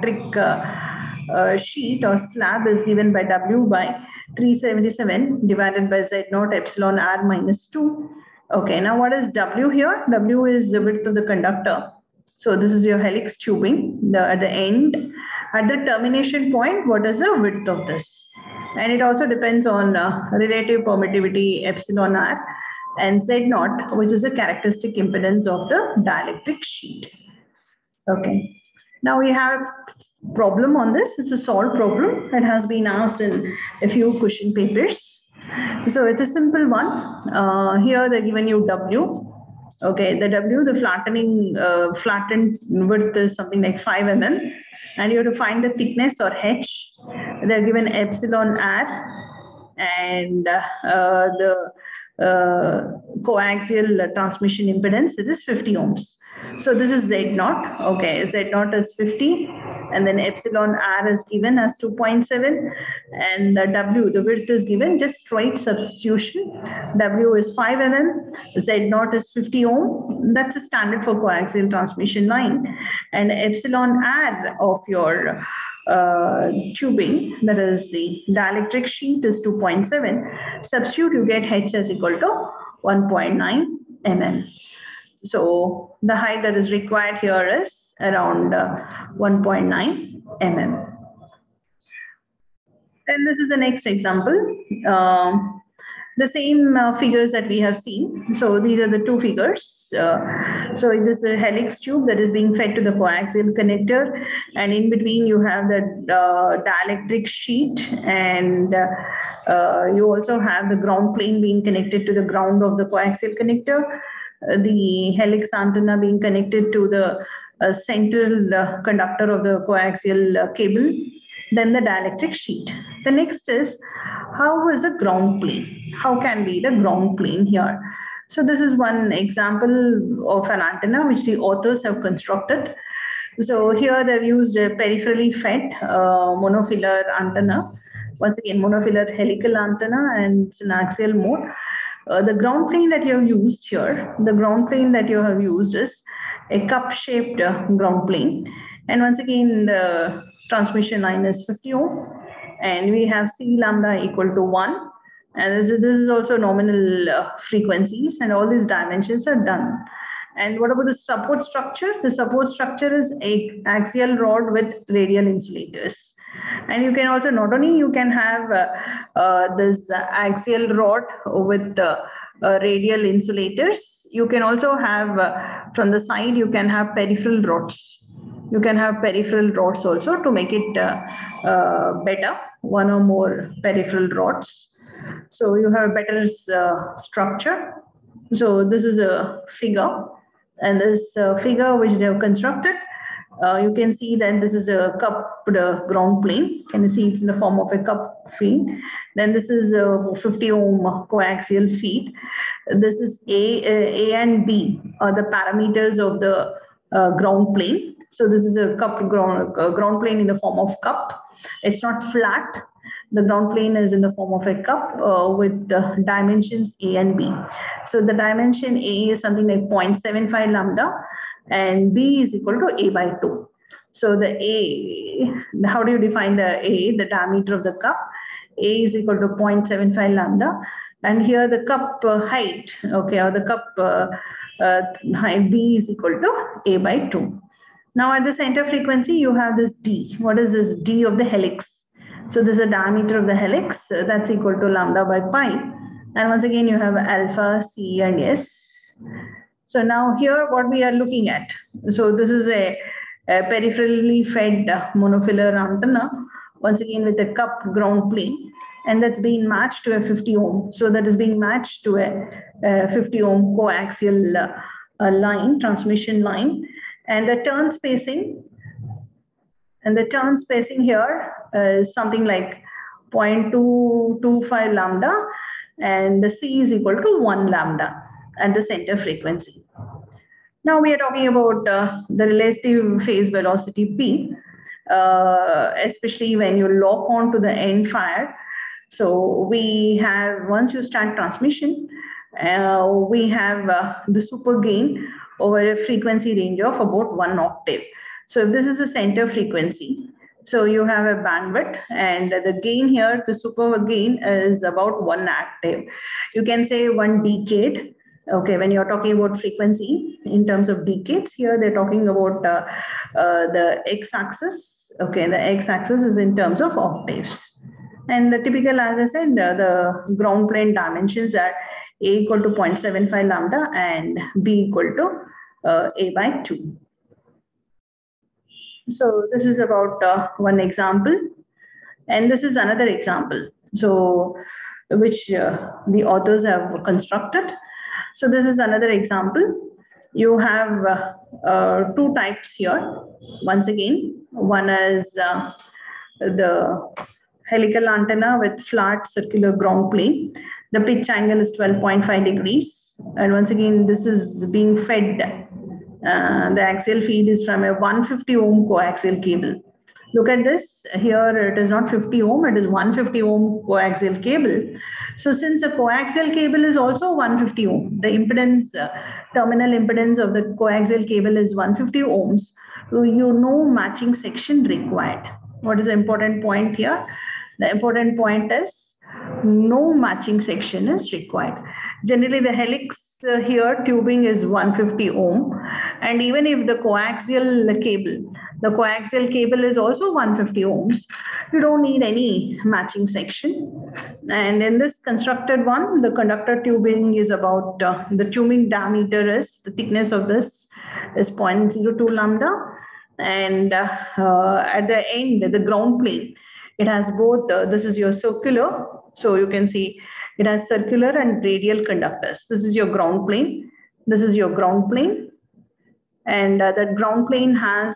dielectric sheet or slab is given by W by 377 divided by Z0 epsilon R minus 2. Okay, now what is W here? W is the width of the conductor. So this is your helix tubing at the end. At the termination point, what is the width of this? And it also depends on relative permittivity epsilon R and Z0, which is the characteristic impedance of the dielectric sheet. Okay. Now we have problem on this. It's a solved problem. It has been asked in a few question papers. So it's a simple one. Here they're given you W. Okay, the W, the flattened width is something like 5 mm, and you have to find the thickness or H. They're given epsilon R, and the coaxial transmission impedance, it is 50 ohms. So this is Z naught. Okay, Z naught is 50, and then epsilon r is given as 2.7, and the W, the width is given, just straight substitution. W is 5 mm, Z naught is 50 ohm. That's a standard for coaxial transmission line. And epsilon r of your tubing, that is the dielectric sheet, is 2.7. Substitute, you get H as equal to 1.9 mm. So the height that is required here is around 1.9 mm. Then this is the next example. The same figures that we have seen. So these are the two figures. So this is a helix tube that is being fed to the coaxial connector, and in between you have the dielectric sheet, and you also have the ground plane being connected to the ground of the coaxial connector, the helix antenna being connected to the central conductor of the coaxial cable, then the dielectric sheet. The next is, how is the ground plane? How can be the ground plane here? So this is one example of an antenna which the authors have constructed. So here they've used a peripherally fed monofillar antenna. Once again, monofillar helical antenna, and it's an axial mode. The ground plane that you have used here, the ground plane that you have used is a cup-shaped ground plane. And once again, the transmission line is 50 ohm, and we have C lambda equal to 1. And this is also nominal frequencies, and all these dimensions are done. And what about the support structure? The support structure is a axial rod with radial insulators. And you can also, not only you can have this axial rod with radial insulators, you can also have from the side, you can have peripheral rods. You can have peripheral rods also to make it better, one or more peripheral rods. So you have a better structure. So this is a figure, and this figure which they have constructed, you can see that this is a cupped ground plane. Can you see it's in the form of a cup feed? Then this is a 50 ohm coaxial feed. This is A and B are the parameters of the ground plane. So this is a cupped ground plane in the form of cup. It's not flat. The ground plane is in the form of a cup with the dimensions A and B. So the dimension A is something like 0.75 lambda, and B is equal to A by 2. So the A, how do you define the A, the diameter of the cup? A is equal to 0.75 lambda. And here the cup height, okay, or the cup height B is equal to A by 2. Now at the center frequency, you have this D. What is this D of the helix? So this is the diameter of the helix. That's equal to lambda by pi. And once again, you have alpha, C, and S. So now here what we are looking at. So this is a peripherally fed monofillar antenna, once again with a cup ground plane, and that's being matched to a 50 ohm. So that is being matched to a 50 ohm coaxial line, transmission line. And the turn spacing, here is something like 0.225 lambda, and the C is equal to 1 lambda at the center frequency. Now we are talking about the relative phase velocity P, especially when you lock on to the end fire. So we have, once you start transmission, we have the super gain over a frequency range of about 1 octave. So if this is the center frequency, so you have a bandwidth, and the gain here, the super gain is about 1 octave. You can say 1 decade. Okay, when you're talking about frequency in terms of decades, here they're talking about the x-axis. Okay, the x-axis is in terms of octaves. And the typical, as I said, the ground plane dimensions are A equal to 0.75 lambda and B equal to A by 2. So this is about one example. And this is another example, so which the authors have constructed. So this is another example. You have two types here. Once again, one is the helical antenna with flat circular ground plane. The pitch angle is 12.5 degrees. And once again, this is being fed The axial feed is from a 150 ohm coaxial cable. Look at this. Here it is not 50 ohm, it is 150 ohm coaxial cable. So since the coaxial cable is also 150 ohm, the impedance, terminal impedance of the coaxial cable is 150 ohms. So matching section required. What is the important point here? The important point is no matching section is required. Generally, the helix here tubing is 150 ohm, and even if the coaxial cable is also 150 ohms, you don't need any matching section. And in this constructed one, the conductor tubing is about the tubing diameter is the thickness of this is 0.02 lambda, and at the end, the ground plane, it has both, this is your circular, so you can see it has circular and radial conductors. This is your ground plane, this is your ground plane, and that ground plane has,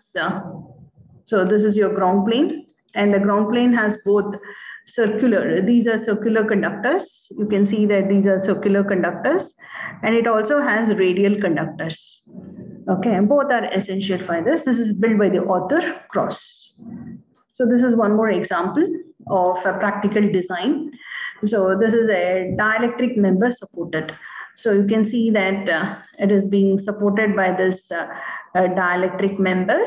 so this is your ground plane, and the ground plane has both circular, these are circular conductors. You can see that these are circular conductors, and it also has radial conductors. Okay, and both are essential for this. This is built by the author Cross. So this is one more example of a practical design. So this is a dielectric member supported. So you can see that it is being supported by this dielectric members,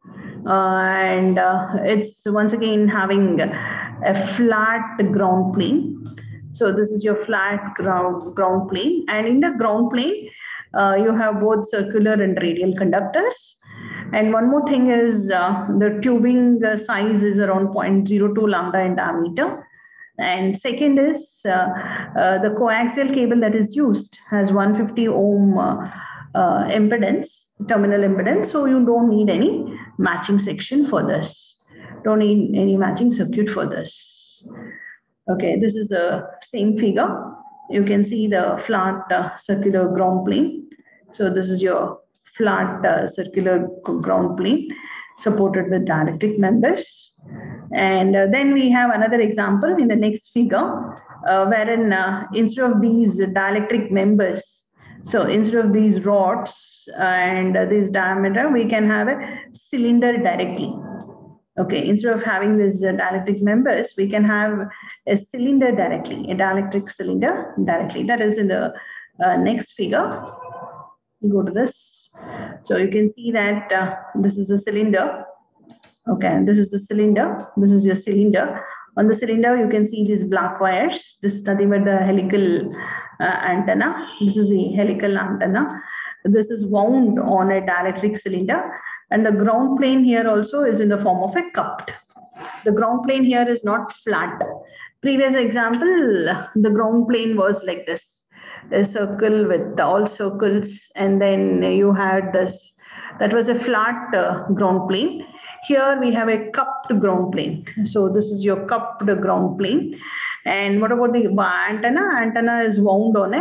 and it's once again having a flat ground plane. So this is your flat ground plane, and in the ground plane you have both circular and radial conductors. And one more thing is the tubing size is around 0.02 lambda in diameter. And second is the coaxial cable that is used has 150 ohm impedance, terminal impedance. So you don't need any matching section for this. Don't need any matching circuit for this. Okay, this is the same figure. You can see the flat circular ground plane. So this is your flat circular ground plane supported with dielectric members. And then we have another example in the next figure, wherein instead of these dielectric members, so instead of these rods and this diameter, we can have a cylinder directly. Okay, instead of having these dielectric members, we can have a cylinder directly, a dielectric cylinder directly. That is in the next figure. Go to this. So you can see that this is a cylinder. Okay, this is the cylinder. This is your cylinder. On the cylinder, you can see these black wires. This is nothing but the helical antenna. This is a helical antenna. This is wound on a dielectric cylinder. And the ground plane here also is in the form of a cupped. The ground plane here is not flat. Previous example, the ground plane was like this. A circle with all circles, and then you had this, that was a flat ground plane. Here we have a cupped ground plane. So this is your cupped ground plane. And what about the antenna? Antenna is wound on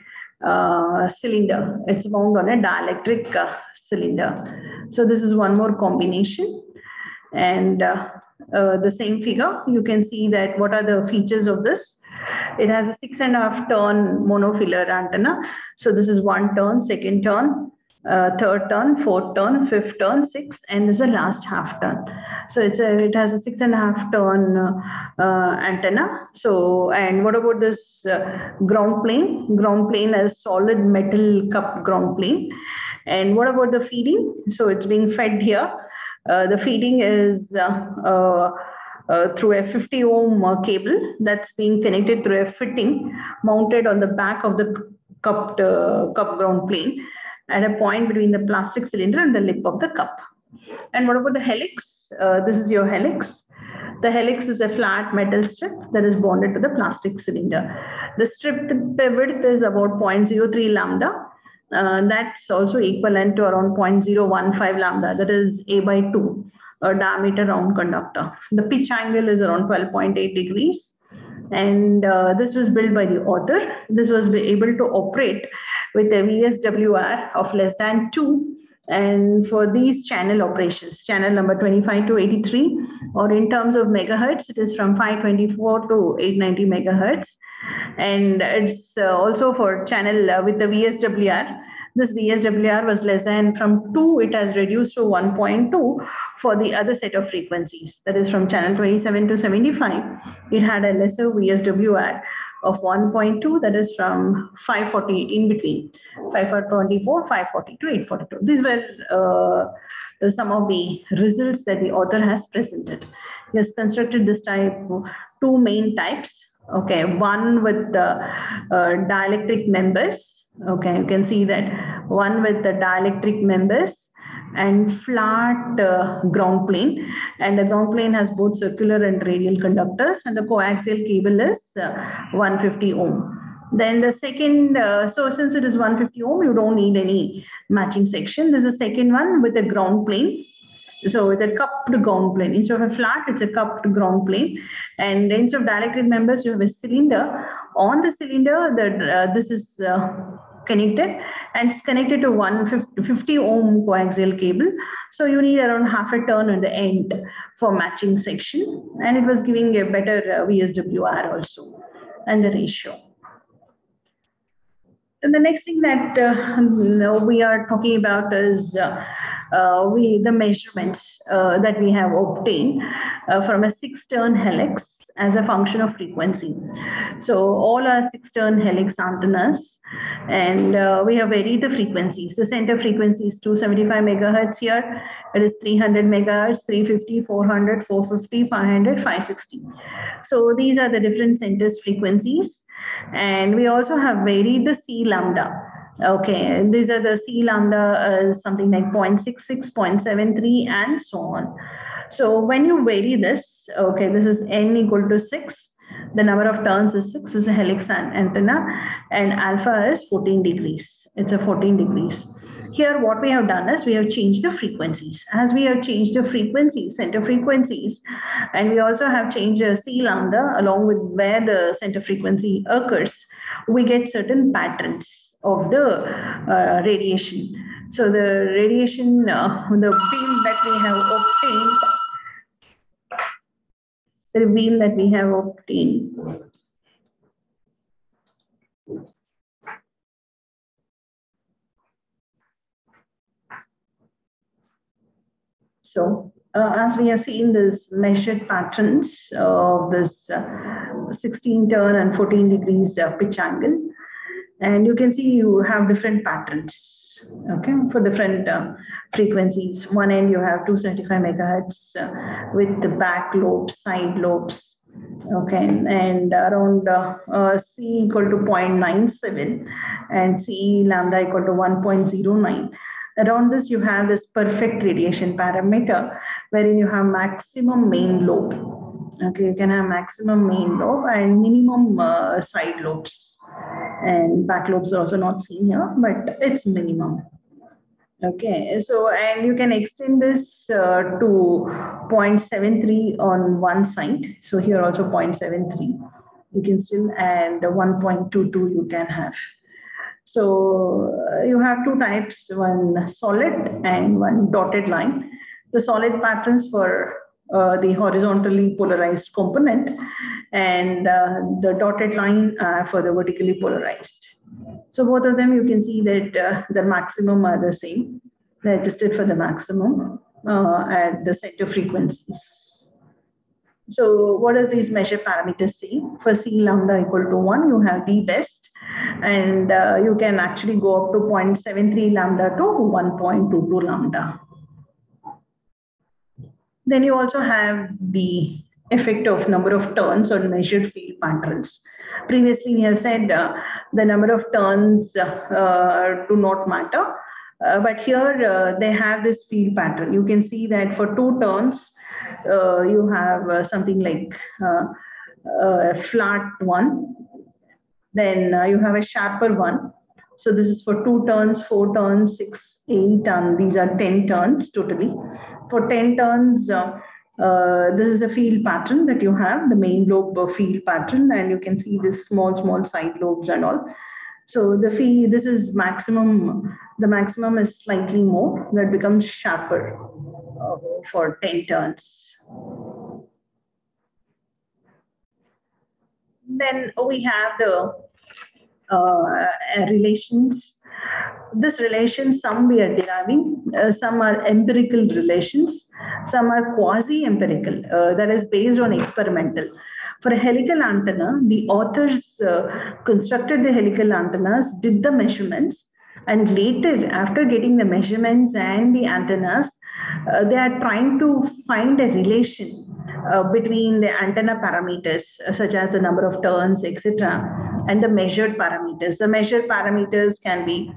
a cylinder. It's wound on a dielectric cylinder. So this is one more combination. And the same figure, you can see that what are the features of this. It has a 6.5 turn monofiller antenna. So this is one turn, second turn, third turn, fourth turn, fifth turn, sixth, and this is the last half turn. So it has a 6.5 turn antenna. So, and what about this ground plane? Ground plane is solid metal cup ground plane. And what about the feeding? So it's being fed here. The feeding is through a 50 ohm cable that's being connected through a fitting mounted on the back of the cup ground plane at a point between the plastic cylinder and the lip of the cup. And what about the helix? This is your helix. The helix is a flat metal strip that is bonded to the plastic cylinder. The strip width is about 0.03 lambda. That's also equivalent to around 0.015 lambda, that is A/2 diameter round conductor. The pitch angle is around 12.8 degrees. And this was built by the author. This was able to operate with a VSWR of less than 2. And for these channel operations, channel number 25 to 83, or in terms of megahertz, it is from 524 to 890 megahertz. And it's also for channel with the VSWR this VSWR was less than, from 2, it has reduced to 1.2 for the other set of frequencies. That is from channel 27 to 75, it had a lesser VSWR of 1.2, that is from 548 in between, 524, 540 to 842. These were some of the results that the author has presented. He has constructed this type, 2 main types. Okay, one with the dielectric members. Okay, you can see that one with the dielectric members and flat ground plane, and the ground plane has both circular and radial conductors, and the coaxial cable is 150 ohm. Then the second, so since it is 150 ohm, you don't need any matching section. There's a second one with a ground plane. So with a cupped ground plane, instead of a flat, it's a cupped ground plane. And instead of dielectric members, you have a cylinder. On the cylinder, this is connected, and it's connected to 150 ohm coaxial cable. So you need around half a turn on the end for matching section. And it was giving a better VSWR also, and the ratio. And the next thing that we are talking about is the measurements that we have obtained from a 6-turn helix as a function of frequency. So all are 6-turn helix antennas, and we have varied the frequencies. The center frequency is 275 megahertz here. It is 300 megahertz, 350, 400, 450, 500, 560. So these are the different centers frequencies. And we also have varied the C lambda. Okay, these are the C lambda something like 0.66, 0.73, and so on. So when you vary this, okay, this is n equal to 6. The number of turns is 6, is a helix antenna, and alpha is 14 degrees. It's a 14 degrees. Here, what we have done is we have changed the frequencies. As we have changed the frequencies, center frequencies, and we also have changed the C lambda along with where the center frequency occurs, we get certain patterns of the radiation. So the radiation, the beam that we have obtained, So as we have seen this measured patterns of this 16 turn and 14 degrees pitch angle, and you can see you have different patterns, okay, for different frequencies. One end you have 275 megahertz with the back lobes, side lobes, okay, and around C equal to 0.97 and C lambda equal to 1.09. Around this, you have this perfect radiation parameter, wherein you have maximum main lobe. Okay, you can have maximum main lobe and minimum side lobes. And back lobes are also not seen here, but it's minimum. Okay, so, and you can extend this to 0.73 on one side. So here also 0.73. You can still add 1.22 you can have. So you have 2 types, one solid and one dotted line. The solid patterns for the horizontally polarized component, and the dotted line for the vertically polarized. So both of them, you can see that the maximum are the same. They're adjusted for the maximum at the center frequencies. So what does these measure parameters say? For C lambda equal to 1, you have the best, and you can actually go up to 0.73 lambda to 1.22 lambda. Then you also have the effect of number of turns on measured field patterns. Previously, we have said the number of turns do not matter, but here they have this field pattern. You can see that for 2 turns, you have something like a flat one. Then you have a sharper one. So this is for 2 turns, 4 turns, 6, 8, and these are 10 turns totally. For 10 turns, this is a field pattern that you have, the main lobe field pattern, and you can see this small side lobes and all. So the field, this is maximum, the maximum is slightly more, that becomes sharper for 10 turns. Then we have the relations this relation, some we are deriving, some are empirical relations, some are quasi-empirical, that is based on experimental. For a helical antenna, the authors constructed the helical antennas, did the measurements, and later, after getting the measurements and the antennas, they are trying to find a relation between the antenna parameters, such as the number of turns, etc., and the measured parameters. The measured parameters can be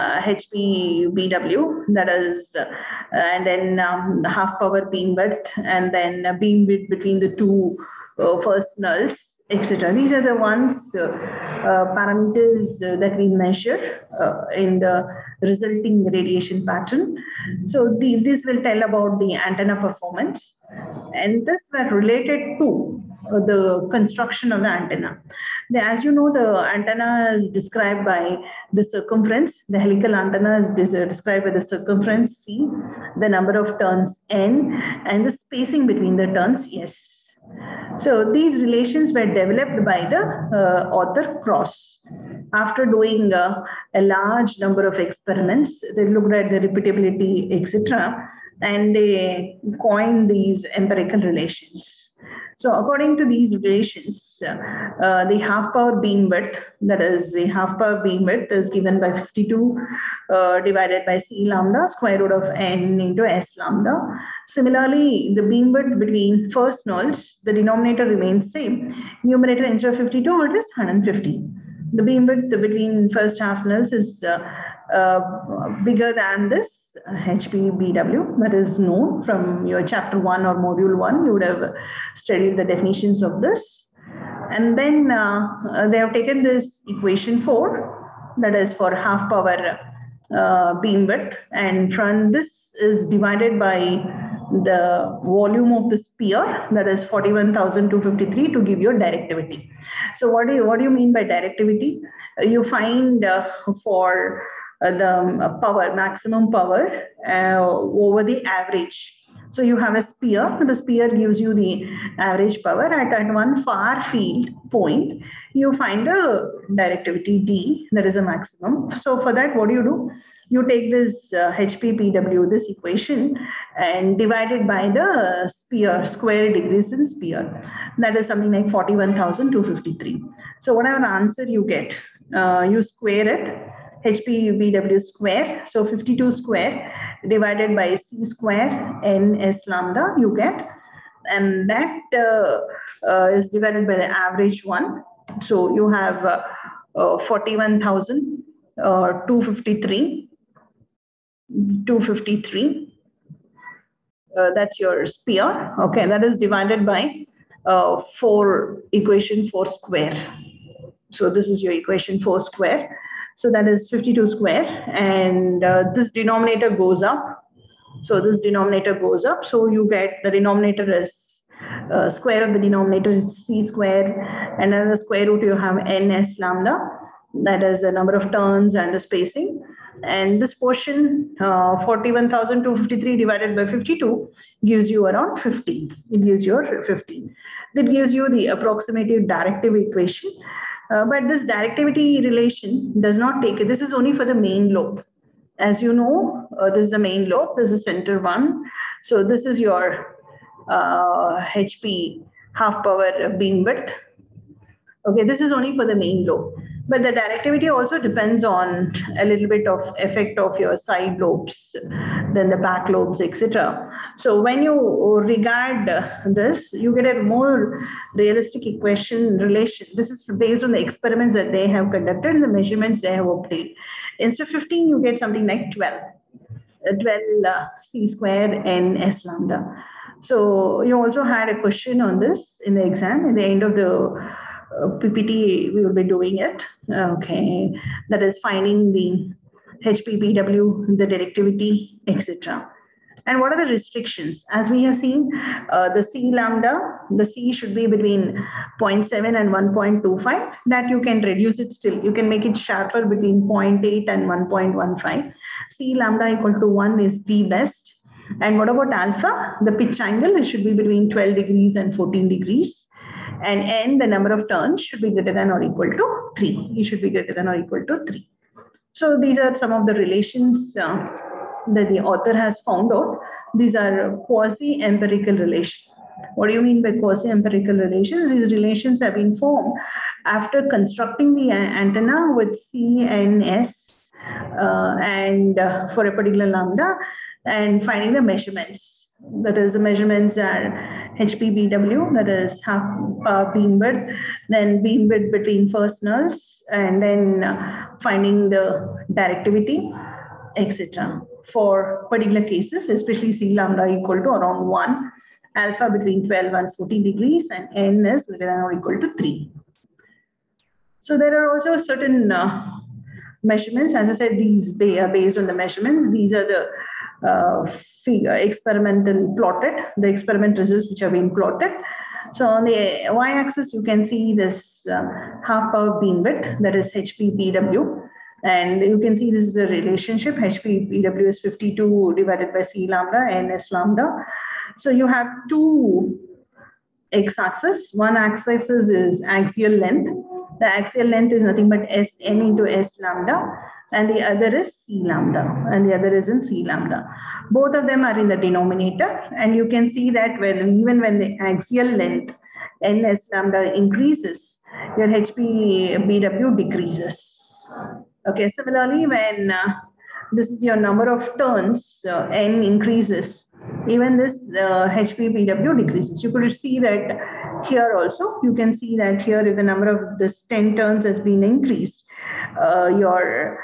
HPBW, that is, and then half power beam width, and then beam width between the two first nulls, etc. These are the ones parameters that we measure in the resulting radiation pattern. So this will tell about the antenna performance, and this were related to the construction of the antenna. As you know, the antenna is described by the circumference. The helical antenna is described by the circumference C, the number of turns N, and the spacing between the turns S. So these relations were developed by the author Cross. After doing a large number of experiments, they looked at the repeatability, etc., and they coined these empirical relations. So according to these relations, the half power beam width, that is the half power beam width, is given by 52 divided by C lambda square root of N into S lambda. Similarly, the beam width between first nulls, the denominator remains same. Numerator instead of 52, it is 150. The beam width between first half nulls is bigger than this HPBW, that is known from your chapter 1 or module 1. You would have studied the definitions of this. And then they have taken this equation 4, that is for half power beam width, and from this is divided by the volume of the sphere, that is 41,253, to give your directivity. So what do you mean by directivity? You find for the power, maximum power over the average. So you have a sphere. The sphere gives you the average power at one far field point. You find a directivity D, that is a maximum. So for that, what do? You take this HPPW, this equation, and divide it by the sphere, square degrees in sphere. That is something like 41,253. So whatever answer you get, you square it, HPBW square, so 52 square divided by C square N S lambda you get, and that is divided by the average one. So you have 41,253. That's your sphere. Okay, that is divided by equation 4 square. So this is your equation 4 square. So that is 52 square, and this denominator goes up. So this denominator goes up. So you get the denominator is square of the denominator is C square, and as a square root you have NS lambda. That is the number of turns and the spacing. And this portion, 41,253 divided by 52, gives you around 15. It gives you 15. That gives you the approximative directive equation. But this directivity relation does not take it. This is only for the main lobe. As you know, this is the main lobe. This is center one. So this is your HP half power beam width. Okay, this is only for the main lobe. But the directivity also depends on a little bit of effect of your side lobes, then the back lobes, etc. So when you regard this, you get a more realistic equation relation. This is based on the experiments that they have conducted and the measurements they have obtained. Instead of 15, you get something like 12. 12 C square N S lambda. So you also had a question on this in the exam. At the end of the PPT, we will be doing it. Okay, that is finding the HPBW, the directivity, etc. And what are the restrictions? As we have seen, the C lambda, the C should be between 0.7 and 1.25. That you can reduce it still. You can make it sharper between 0.8 and 1.15. C lambda equal to 1 is the best. And what about alpha? The pitch angle, it should be between 12 degrees and 14 degrees. And N, the number of turns, should be greater than or equal to 3. It should be greater than or equal to 3. So these are some of the relations that the author has found out. These are quasi-empirical relations. What do you mean by quasi-empirical relations? These relations have been formed after constructing the antenna with C and S and for a particular lambda and finding the measurements. That is, the measurements are HPBW, that is half beam width, then beam width between first nulls, and then finding the directivity, etc. For particular cases, especially C lambda equal to around 1, alpha between 12 and 14 degrees, and n is greater than or equal to 3. So there are also certain measurements. As I said, these are based on the measurements. These are the experimental plotted, the experiment results which have been plotted. So on the y-axis, you can see this half power beam width, that is HPBW. And you can see this is a relationship. HPBW is 52 divided by C lambda, n is lambda. So you have two x-axis. One axis is axial length. The axial length is nothing but Sn into S lambda, and the other is C lambda, and the other is in C lambda. Both of them are in the denominator, and you can see that even when the axial length Ns lambda increases, your HPBW decreases. Okay, similarly, when this is your number of turns, N increases, even this HPBW decreases. You could see that here also. You can see that here if the number of this 10 turns has been increased, your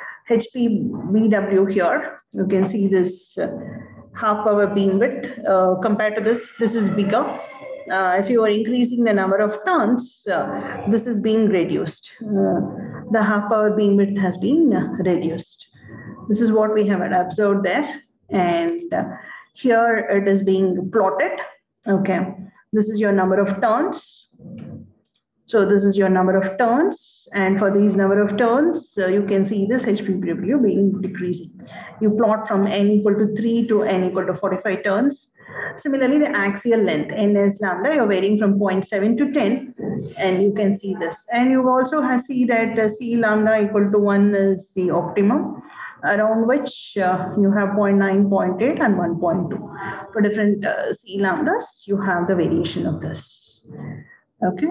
HPBW here, you can see this half power beam width compared to this is bigger. If you are increasing the number of turns, this is being reduced. The half power beam width has been reduced. This is what we have observed there. And here it is being plotted. Okay, this is your number of turns. So this is your number of turns. And for these number of turns, you can see this HPBW being decreasing. You plot from n equal to 3 to n equal to 45 turns. Similarly, the axial length, n is lambda, you're varying from 0.7 to 10, and you can see this. And you also see that C lambda equal to 1 is the optimum, around which you have 0.9, 0.8, and 1.2. For different C lambdas, you have the variation of this. Okay.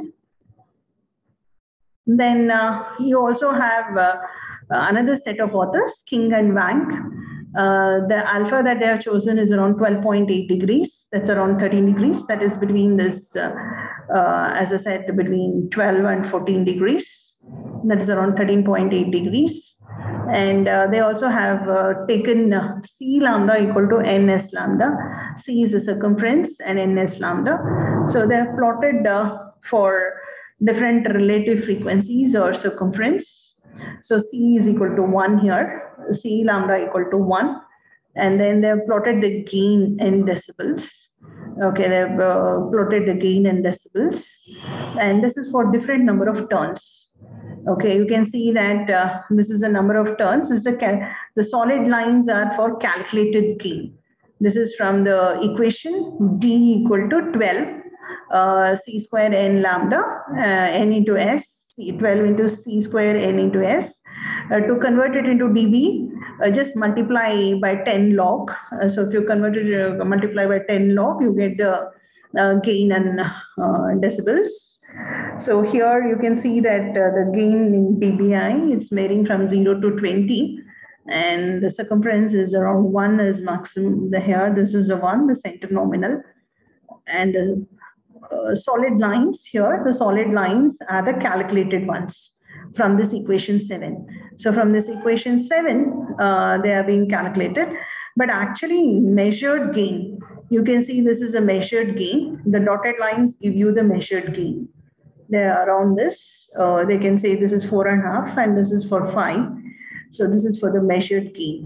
Then you also have another set of authors, King and Wang. The alpha that they have chosen is around 12.8 degrees. That's around 13 degrees. That is between this, as I said, between 12 and 14 degrees. That is around 13.8 degrees. And they also have taken C lambda equal to ns lambda. C is the circumference and ns lambda. So they have plotted for different relative frequencies or circumference. So C is equal to 1 here, C lambda equal to 1. And then they have plotted the gain in decibels. Okay, they have plotted the gain in decibels. And this is for different number of turns. Okay, you can see that this is the number of turns. This is the solid lines are for calculated gain. This is from the equation D equal to 12 C square n lambda n into S, 12 into C square n into S. To convert it into dB, just multiply by 10 log. So if you convert it, multiply by 10 log, you get the gain and decibels. So here you can see that the gain in dBi, it's varying from 0 to 20. And the circumference is around 1 is maximum. Here, this is the 1, the center nominal. And the solid lines here, the solid lines are the calculated ones from this equation 7. So from this equation 7, they are being calculated. But actually measured gain, you can see this is a measured gain. The dotted lines give you the measured gain. They are around this. They can say this is 4.5 and this is for 5. So this is for the measured gain.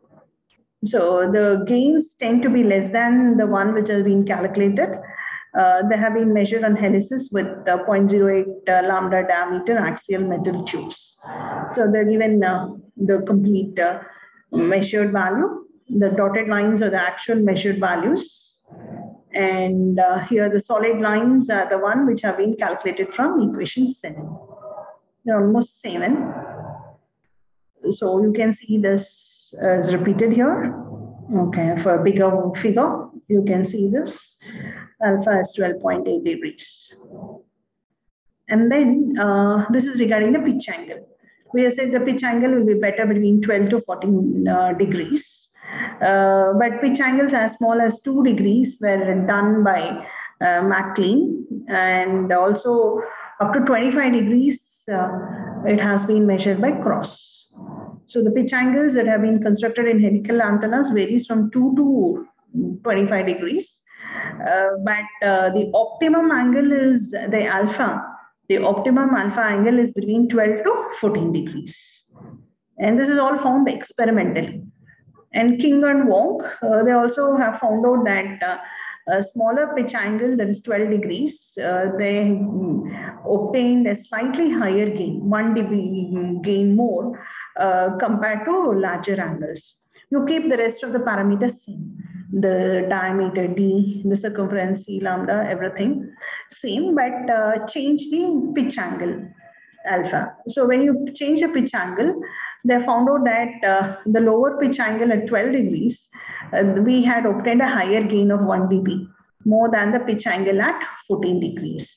So the gains tend to be less than the one which has been calculated. They have been measured on helices with 0.08 lambda diameter axial metal tubes. So they're given the complete measured value. The dotted lines are the actual measured values. And here the solid lines are the one which have been calculated from equation 7. They're almost 7. So you can see this is repeated here. Okay, for a bigger figure, you can see this. Alpha is 12.8 degrees. And then this is regarding the pitch angle. We have said the pitch angle will be better between 12 to 14 degrees. But pitch angles as small as 2 degrees were done by MacLean, and also up to 25 degrees it has been measured by Cross. So the pitch angles that have been constructed in helical antennas varies from 2 to 25 degrees. But the optimum angle is the alpha. The optimum alpha angle is between 12 to 14 degrees. And this is all found experimentally. And King and Wong, they also have found out that a smaller pitch angle, that is 12 degrees, they obtained a slightly higher gain, 1 dB gain more compared to larger angles. You keep the rest of the parameters same. The diameter D, the circumference C lambda, everything same, but change the pitch angle alpha. So when you change the pitch angle, they found out that the lower pitch angle at 12 degrees, we had obtained a higher gain of 1 dB, more than the pitch angle at 14 degrees.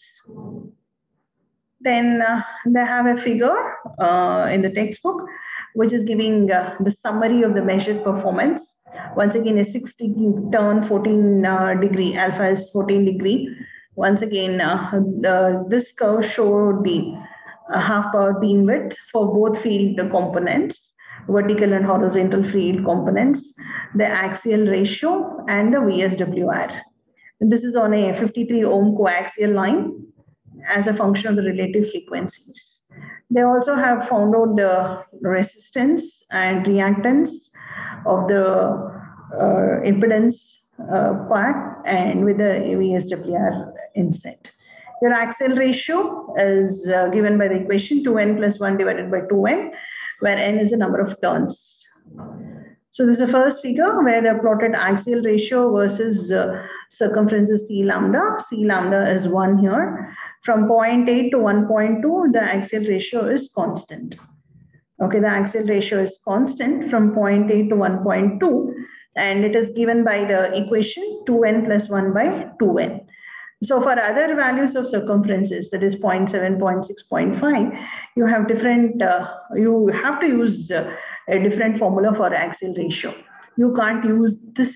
Then they have a figure in the textbook, which is giving the summary of the measured performance. Once again, a 6 degree turn, 14 degree, alpha is 14 degree. Once again, this curve showed the half power beam width for both field components, vertical and horizontal field components, the axial ratio, and the VSWR. And this is on a 53 ohm coaxial line as a function of the relative frequencies. They also have found out the resistance and reactance of the impedance part, and with the VSWR inset. Your axial ratio is given by the equation 2n plus 1 divided by 2n, where n is the number of turns. So this is the first figure where they plotted axial ratio versus circumference is C lambda. C lambda is 1 here. From 0.8 to 1.2, the axial ratio is constant. Okay, the axial ratio is constant from 0.8 to 1.2, and it is given by the equation 2n plus 1 by 2n. So for other values of circumferences, that is 0.7, 0.6, 0.5, you have different, you have to use a different formula for axial ratio. You can't use this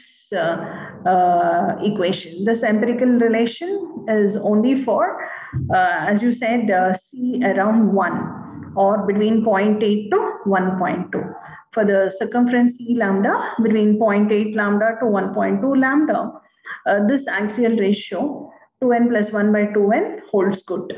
equation. This empirical relation is only for, as you said, C around 1 or between 0.8 to 1.2. For the circumference C lambda, between 0.8 lambda to 1.2 lambda, this axial ratio 2n plus 1 by 2n holds good.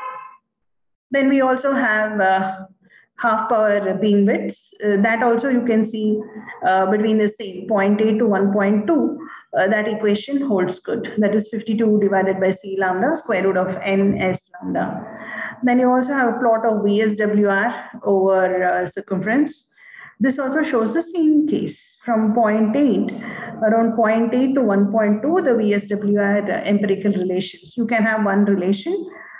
Then we also have half power beam widths. That also you can see between the same 0.8 to 1.2, that equation holds good. That is 52 divided by C lambda, square root of n s lambda. Then you also have a plot of VSWR over circumference. This also shows the same case. From 0.8, around 0.8 to 1.2, the VSWR empirical relations. You can have one relation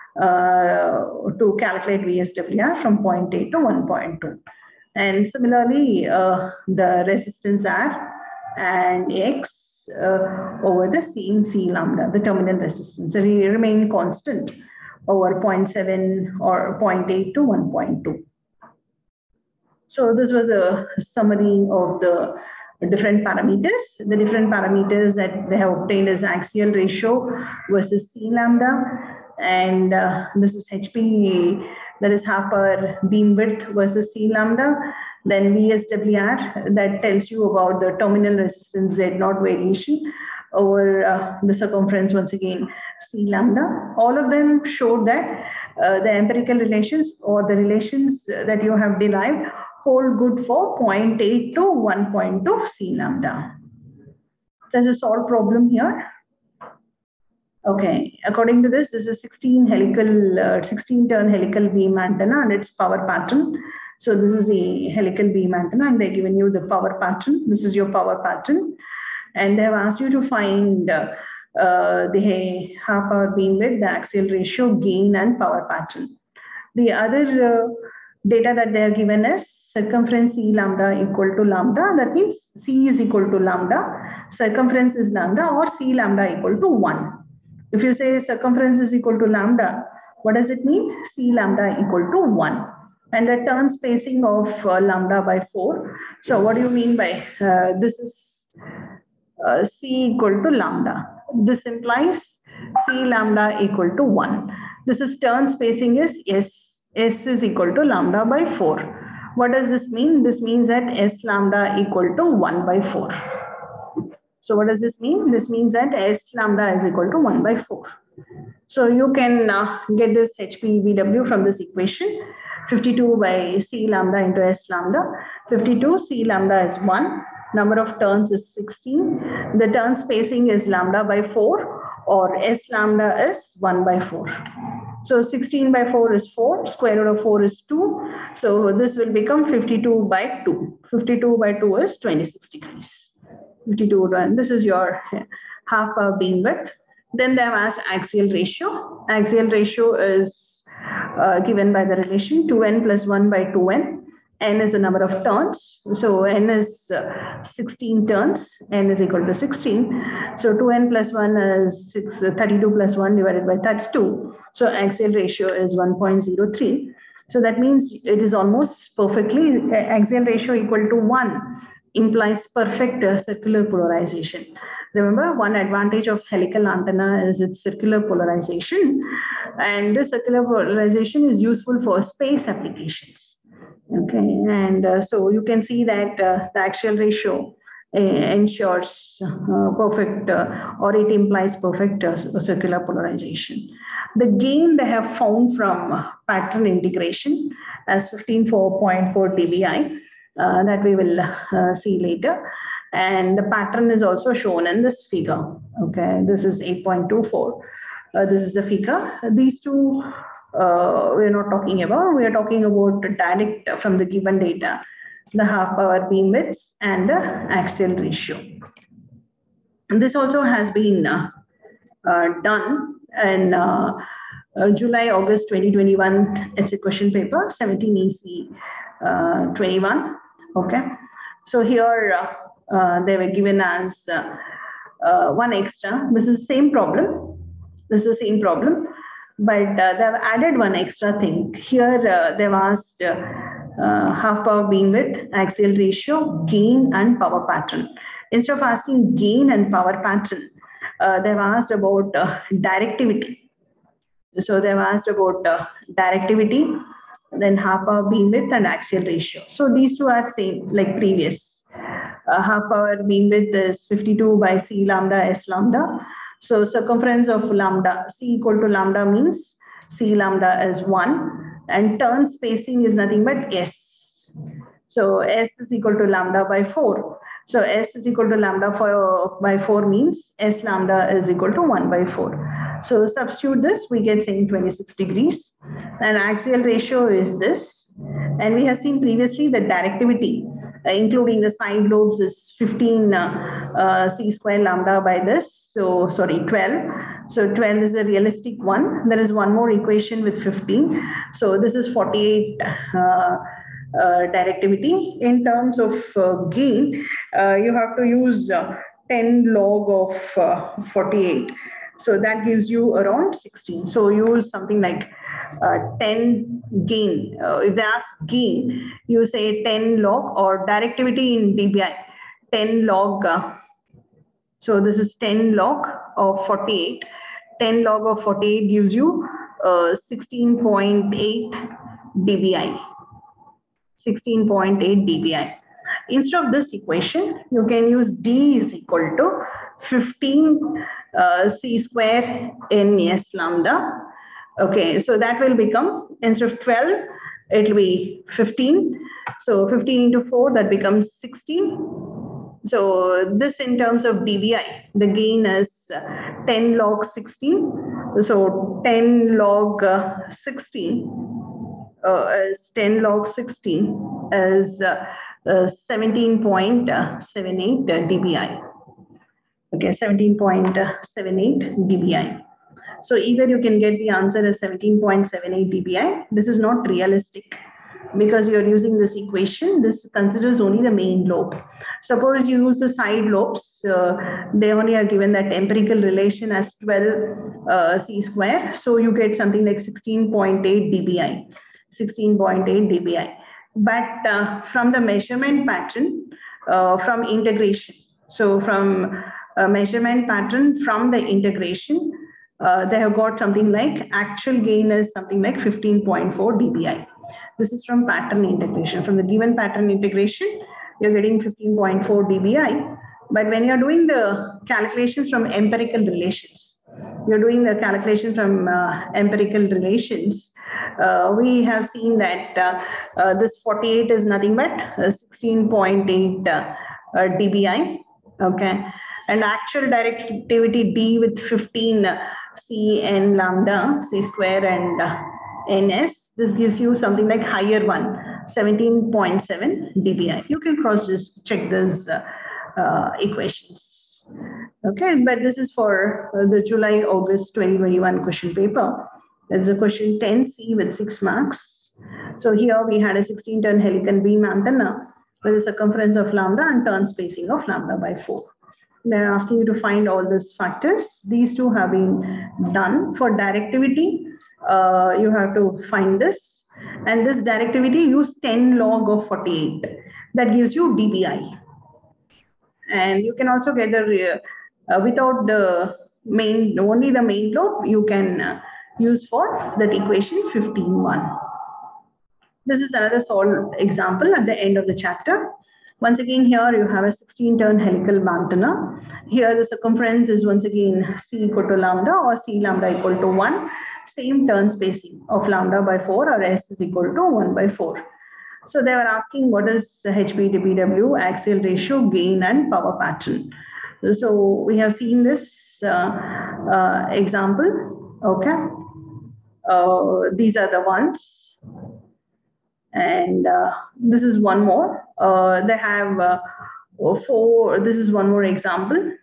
to calculate VSWR from 0.8 to 1.2. And similarly, the resistance R and X over the same C lambda, the terminal resistance. So we remain constant over 0.7 or 0.8 to 1.2. So this was a summary of the different parameters. The different parameters that they have obtained is axial ratio versus C lambda. And this is HP, that is half power beam width versus C lambda. Then VSWR, that tells you about the terminal resistance Z0 variation over the circumference, once again, C lambda. All of them showed that the empirical relations or the relations that you have derived hold good for 0.8 to 1.2 C lambda. There's a solved problem here. Okay, according to this is a 16 turn helical beam antenna and its power pattern. So this is a helical beam antenna and they're giving you the power pattern. This is your power pattern. And they have asked you to find the half power beam width, the axial ratio, gain, and power pattern. The other data that they are given is circumference C lambda equal to lambda. That means C is equal to lambda, circumference is lambda, or C lambda equal to 1. If you say circumference is equal to lambda, what does it mean? C lambda equal to 1. And the turn spacing of lambda by 4. So what do you mean by this is C equal to lambda? This implies C lambda equal to 1. This is turn spacing is S. S is equal to lambda by 4. What does this mean? This means that S lambda equal to 1 by 4. So what does this mean? This means that S lambda is equal to 1 by 4. So you can get this HPVW from this equation. 52 by C lambda into S lambda. 52, C lambda is 1. Number of turns is 16. The turn spacing is lambda by 4, or S lambda is 1 by 4. So 16 by 4 is 4. Square root of 4 is 2. So this will become 52 by 2. 52 by 2 is 26 degrees. 52, and this is your half power beam width. Then they have asked axial ratio. Axial ratio is given by the relation 2n plus 1 by 2n. N is the number of turns. So n is 16 turns. N is equal to 16. So 2n plus 1 is 32 plus 1 divided by 32. So axial ratio is 1.03. So that means it is almost perfectly axial ratio equal to 1 implies perfect circular polarization. Remember, one advantage of helical antenna is its circular polarization, and this circular polarization is useful for space applications. Okay, and so you can see that the axial ratio ensures perfect or it implies perfect circular polarization. The gain they have found from pattern integration as 15.4 dBi. That we will see later. And the pattern is also shown in this figure. Okay, this is 8.24. This is the figure. These two we're not talking about. We are talking about direct from the given data, the half power beam widths and the axial ratio. And this also has been done in July, August 2021. It's a question paper, 17 EC 21. Okay, so here they were given as one extra. This is the same problem. This is the same problem, but they've added one extra thing. Here they've asked half power beam width, axial ratio, gain, and power pattern. Instead of asking gain and power pattern, they've asked about directivity. So they've asked about directivity, then half power beam width and axial ratio. So these two are same like previous. Half power beam width is 52 by C lambda S lambda. So circumference of lambda, C equal to lambda means C lambda is 1 and turn spacing is nothing but S. So S is equal to lambda by 4. So S is equal to lambda by 4 means S lambda is equal to 1 by 4. So substitute this, we get saying 26 degrees. And axial ratio is this. And we have seen previously the directivity, including the side lobes, is 15 C square lambda by this. So, sorry, 12. So 12 is a realistic one. There is one more equation with 15. So this is 48 directivity. In terms of gain, you have to use 10 log of 48. So that gives you around 16. So use something like 10 gain. If they ask gain, you say 10 log or directivity in dBi, 10 log. So this is 10 log of 48. 10 log of 48 gives you 16.8 dBi. 16.8 dBi. Instead of this equation, you can use D is equal to 15 C square N S lambda. Okay, so that will become, instead of 12, it will be 15. So 15 into 4, that becomes 16. So this in terms of dBi, the gain is 10 log 16. So 10 log 16 is 10 log 16 is 17.78 dBi. Okay, 17.78 dBi. So either you can get the answer as 17.78 dBi. This is not realistic. because you're using this equation. This considers only the main lobe. Suppose you use the side lobes, they only are given that empirical relation as 12 c square. So you get something like 16.8 dBi, 16.8 dBi. But from the measurement pattern, from integration, so from measurement pattern from the integration, they have got something like actual gain is something like 15.4 dBi. This is from pattern integration. From the given pattern integration, you're getting 15.4 dBi. But when you're doing the calculations from empirical relations, we have seen that this 48 is nothing but 16.8 dBi. Okay, and actual directivity D with 15 C n lambda, C square and ns. This gives you something like higher one, 17.7 dBi. You can check these equations. Okay, but this is for the July-August 2021 question paper. It's a question 10C with 6 marks. So here we had a 16-turn helical beam antenna with a circumference of lambda and turn spacing of lambda by 4. They're asking you to find all these factors. These two have been done. For directivity, you have to find this. And this directivity, use 10 log of 48. That gives you dBi. And you can also get the, without the main, only the main lobe, you can use for that equation 15.1. This is another solved example at the end of the chapter. Once again, here you have a 16-turn helical antenna. Here the circumference is once again C equal to lambda or C lambda equal to 1. Same turn spacing of lambda by 4 or S is equal to 1 by 4. So they were asking what is HP to BW, axial ratio, gain and power pattern. So we have seen this example. Okay. These are the ones. And this is one more. They have 4. This is one more example.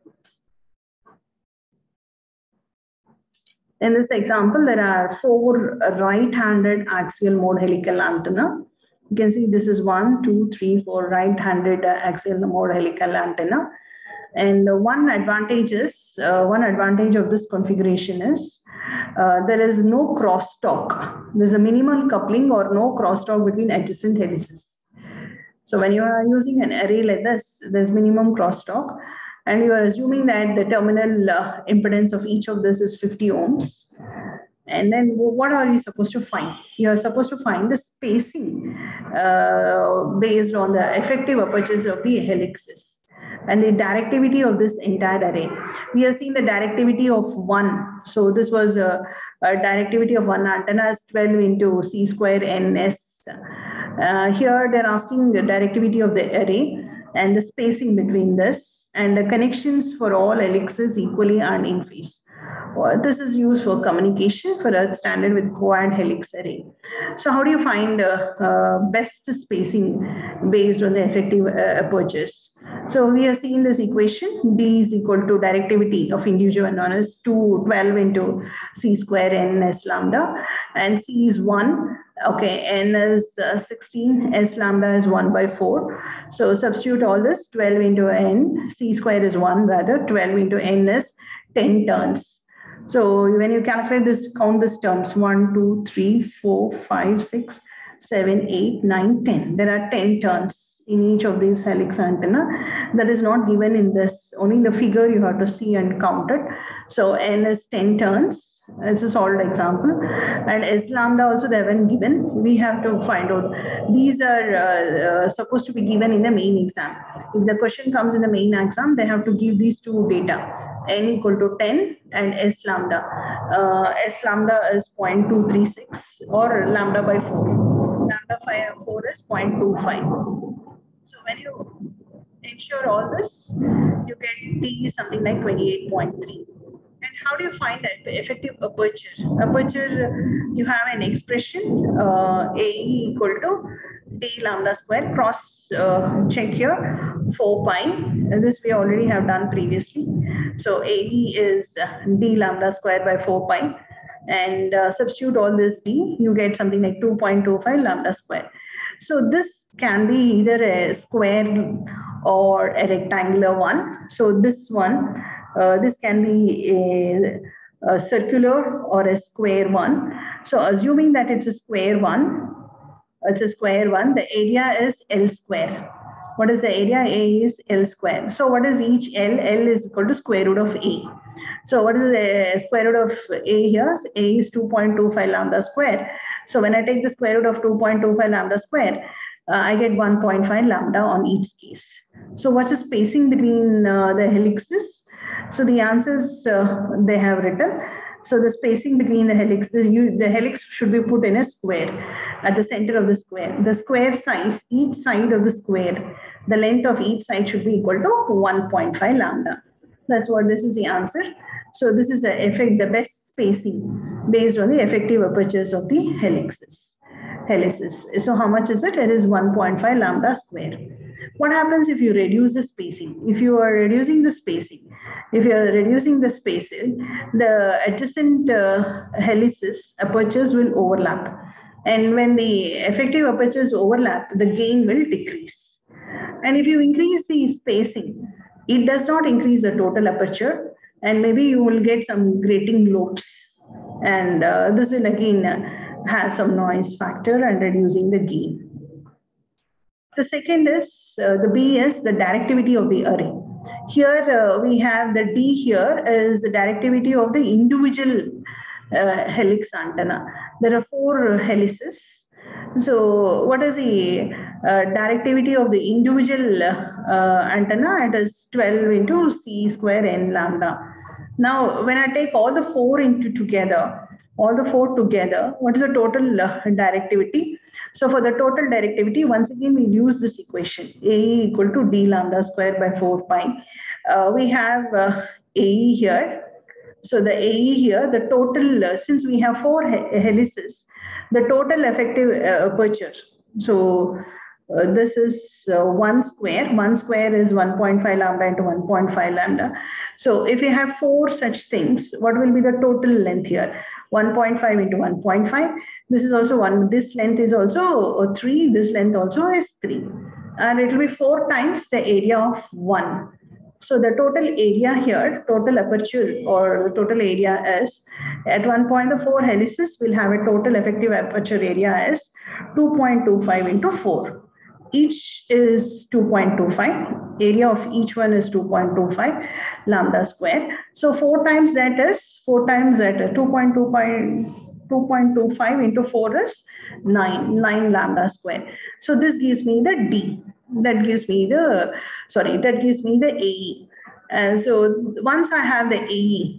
In this example, there are 4 right-handed axial mode helical antenna. You can see this is 1, 2, 3, 4 right-handed axial mode helical antenna. And one advantage of this configuration is there is no crosstalk. There's a minimal coupling or no crosstalk between adjacent helices. So when you are using an array like this, there's minimum crosstalk, and you are assuming that the terminal impedance of each of this is 50 ohms. And then what are you supposed to find? You are supposed to find the spacing based on the effective apertures of the helices and the directivity of this entire array. We have seen the directivity of 1. So this was a directivity of one antenna is 12 into C square ns. Here they're asking the directivity of the array and the spacing between this and the connections for all helices equally and in phase. This is used for communication for a standard with coaxial helix array. So how do you find best spacing based on the effective apertures? So we have seen this equation. D is equal to directivity of individual antenna is 12 into C square n s lambda, and C is 1. Okay, n is 16, s lambda is 1 by 4. So substitute all this, 12 into n, C square is 1 rather, 12 into n is 10 turns. So when you calculate this, count these terms, 1, 2, 3, 4, 5, 6, 7, 8, 9, 10. There are 10 turns in each of these helix antenna. That is not given in this, only in the figure you have to see and count it. So n is 10 turns. It's a solved example. And S lambda also they haven't given. We have to find out. These are supposed to be given in the main exam. If the question comes in the main exam, they have to give these two data. N equal to 10 and S lambda. S lambda is 0.236 or lambda by 4. Lambda 4 is 0.25. So when you ensure all this, you get T is something like 28.3. And how do you find that effective aperture? Aperture, you have an expression AE equal to D lambda square, cross check here, 4 pi. And this we already have done previously. So AE is D lambda square by 4 pi. and substitute all this d, you get something like 2.25 lambda square. So this can be either a square or a rectangular one. So this one, this can be a circular or a square one. So assuming that it's a square one, the area is L square. What is the area? A is L square. So what is each L? L is equal to square root of A. So what is the square root of A here? A is 2.25 lambda square. So when I take the square root of 2.25 lambda square, I get 1.5 lambda on each case. So what's the spacing between the helices? So the answers they have written. So the spacing between the helix, the helix should be put in a square at the center of the square. The square size, each side of the square, the length of each side should be equal to 1.5 lambda. That's what this is the answer. So this is the best spacing based on the effective apertures of the helices. So how much is it? It is 1.5 lambda square. What happens if you reduce the spacing? If you are reducing the spacing, the adjacent helices apertures will overlap. And when the effective apertures overlap, the gain will decrease. And if you increase the spacing, it does not increase the total aperture, and maybe you will get some grating lobes. And this will again have some noise factor and reducing the gain. The second is, the B is the directivity of the array. Here we have the D here is the directivity of the individual helix antenna. There are 4 helices. So what is the directivity of the individual antenna? It is 12 into C square n lambda. Now, when I take all the 4 together, what is the total directivity? So for the total directivity, once again, we use this equation, AE equal to D lambda square by 4 pi. We have AE here. So the AE here, the total, since we have 4 helices, the total effective aperture. So this is 1 square. 1 square is 1.5 lambda into 1.5 lambda. So if you have 4 such things, what will be the total length here? 1.5 into 1.5. This is also 1. This length is also 3. This length also is 3. And it will be 4 times the area of 1. So the total area here, total aperture or the total area is, at one point the 4 helices will have a total effective aperture area as 2.25 into 4. Each is 2.25. Area of each one is 2.25 lambda square. So 4 times that is 2.25 into 4 is 9 lambda square. So this gives me the D. That gives me the AE. So once I have the AE,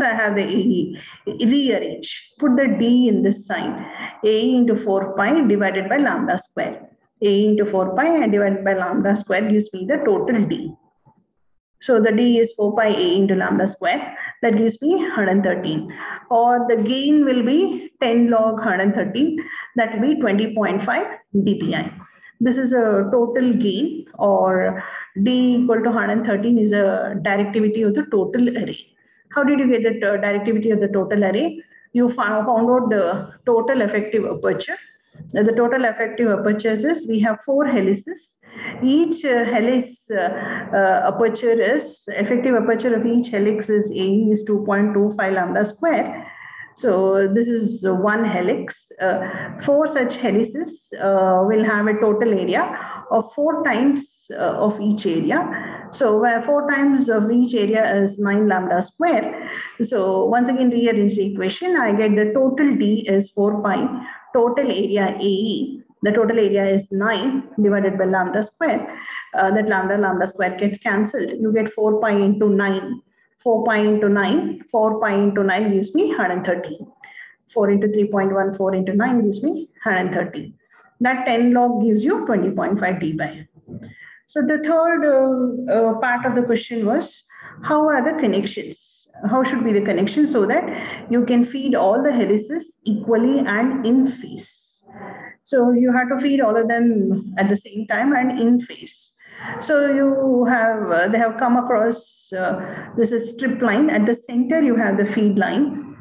rearrange, put the D in this side. AE into 4 pi divided by lambda square. A into 4 pi and divided by lambda square gives me the total D. So the D is 4 pi A into lambda square. That gives me 113. Or the gain will be 10 log 113. That will be 20.5 dpi. This is a total gain, or D equal to 113 is a directivity of the total array. How did you get the directivity of the total array? You found out the total effective aperture. The total effective apertures is, we have 4 helices. Each helix aperture is, effective aperture of each helix is AE is 2.25 lambda square. So this is 1 helix. 4 such helices will have a total area of 4 times of each area. So where 4 times of each area is 9 lambda square. So once again rearrange the equation, I get the total D is 4 pi, total area AE. The total area is 9 divided by lambda square. That lambda square gets cancelled. You get 4 pi into 9. 4 pi into 9. 4 pi into 9 gives me 113. 4 into 3.1, 4 into 9 gives me 113. That 10 log gives you 20.5 dpi. So the third part of the question was, how are the connections? How should be the connection so that you can feed all the helices equally and in phase? So you have to feed all of them at the same time and in phase. So you have, they have come across, this is strip line. At the center, you have the feed line.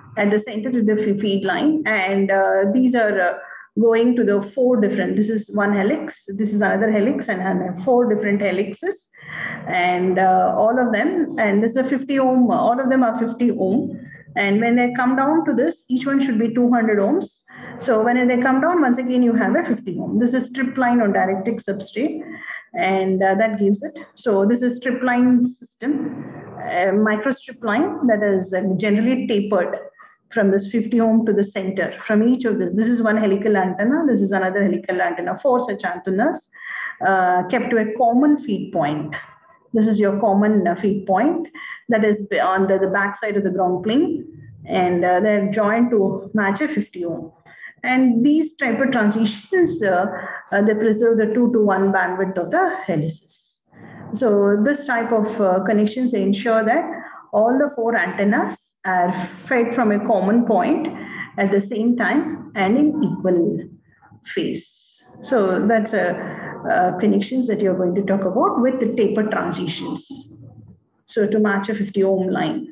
at the center of the feed line, and these are going to the 4 different, this is one helix, this is another helix, and 4 different helixes, and all of them, and this is a 50 ohm, all of them are 50 ohm. And when they come down to this, each one should be 200 ohms. So when they come down, once again, you have a 50 ohm. This is strip line on dielectric substrate, and that gives it. So this is strip line system, micro strip line that is generally tapered from this 50 ohm to the center. From each of this is one helical antenna, this is another helical antenna, 4 such antennas kept to a common feed point. This is your common feed point that is on the back side of the ground plane, and they're joined to match a 50 ohm. And these type of transitions, they preserve the 2-to-1 bandwidth of the helices. So this type of connections ensure that all the 4 antennas are fed from a common point at the same time and in equal phase. So that's connections that you're going to talk about with the taper transitions. So to match a 50 ohm line.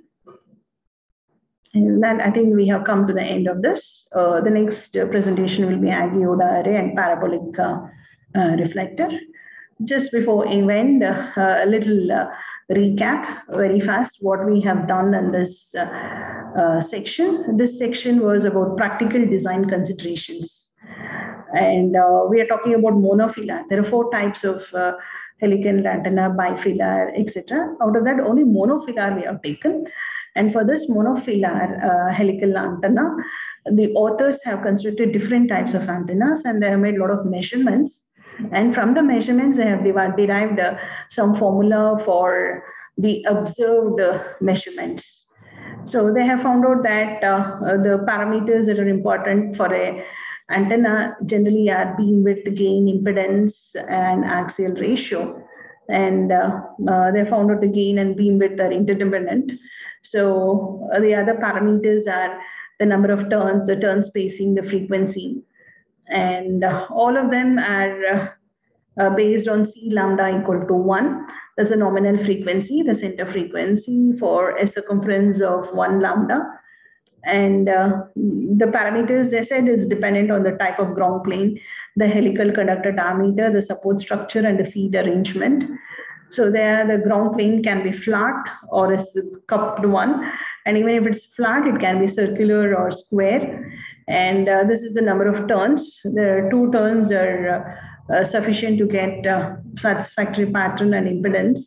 And then I think we have come to the end of this. The next presentation will be Agioda array and parabolic reflector. Just before I end, a little recap very fast what we have done in this section. This section was about practical design considerations. And we are talking about monofilar. There are 4 types of helical antenna, bifilar, etc. Out of that, only monofilar we have taken. And for this monofilar helical antenna, the authors have constructed different types of antennas, and they have made a lot of measurements. And from the measurements, they have derived some formula for the observed measurements. So they have found out that the parameters that are important for a antenna generally are beamwidth, gain, impedance, and axial ratio. And they found out the gain and beamwidth are interdependent. So the other parameters are the number of turns, the turn spacing, the frequency. And all of them are based on C lambda equal to 1. That's a nominal frequency, the center frequency for a circumference of 1 lambda. And the parameters, they said, is dependent on the type of ground plane, the helical conductor diameter, the support structure, and the feed arrangement. So there, the ground plane can be flat or a cupped one. And even if it's flat, it can be circular or square. And this is the number of turns. There are 2 turns are sufficient to get satisfactory pattern and impedance.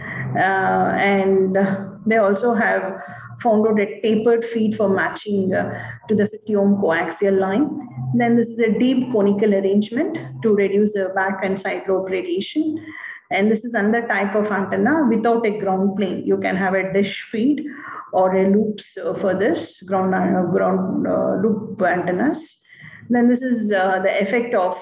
And they also have found out a tapered feed for matching to the 50 ohm coaxial line. Then this is a deep conical arrangement to reduce the back and side lobe radiation. And this is another type of antenna without a ground plane. You can have a dish feed or a loops for this ground loop antennas. Then this is the effect of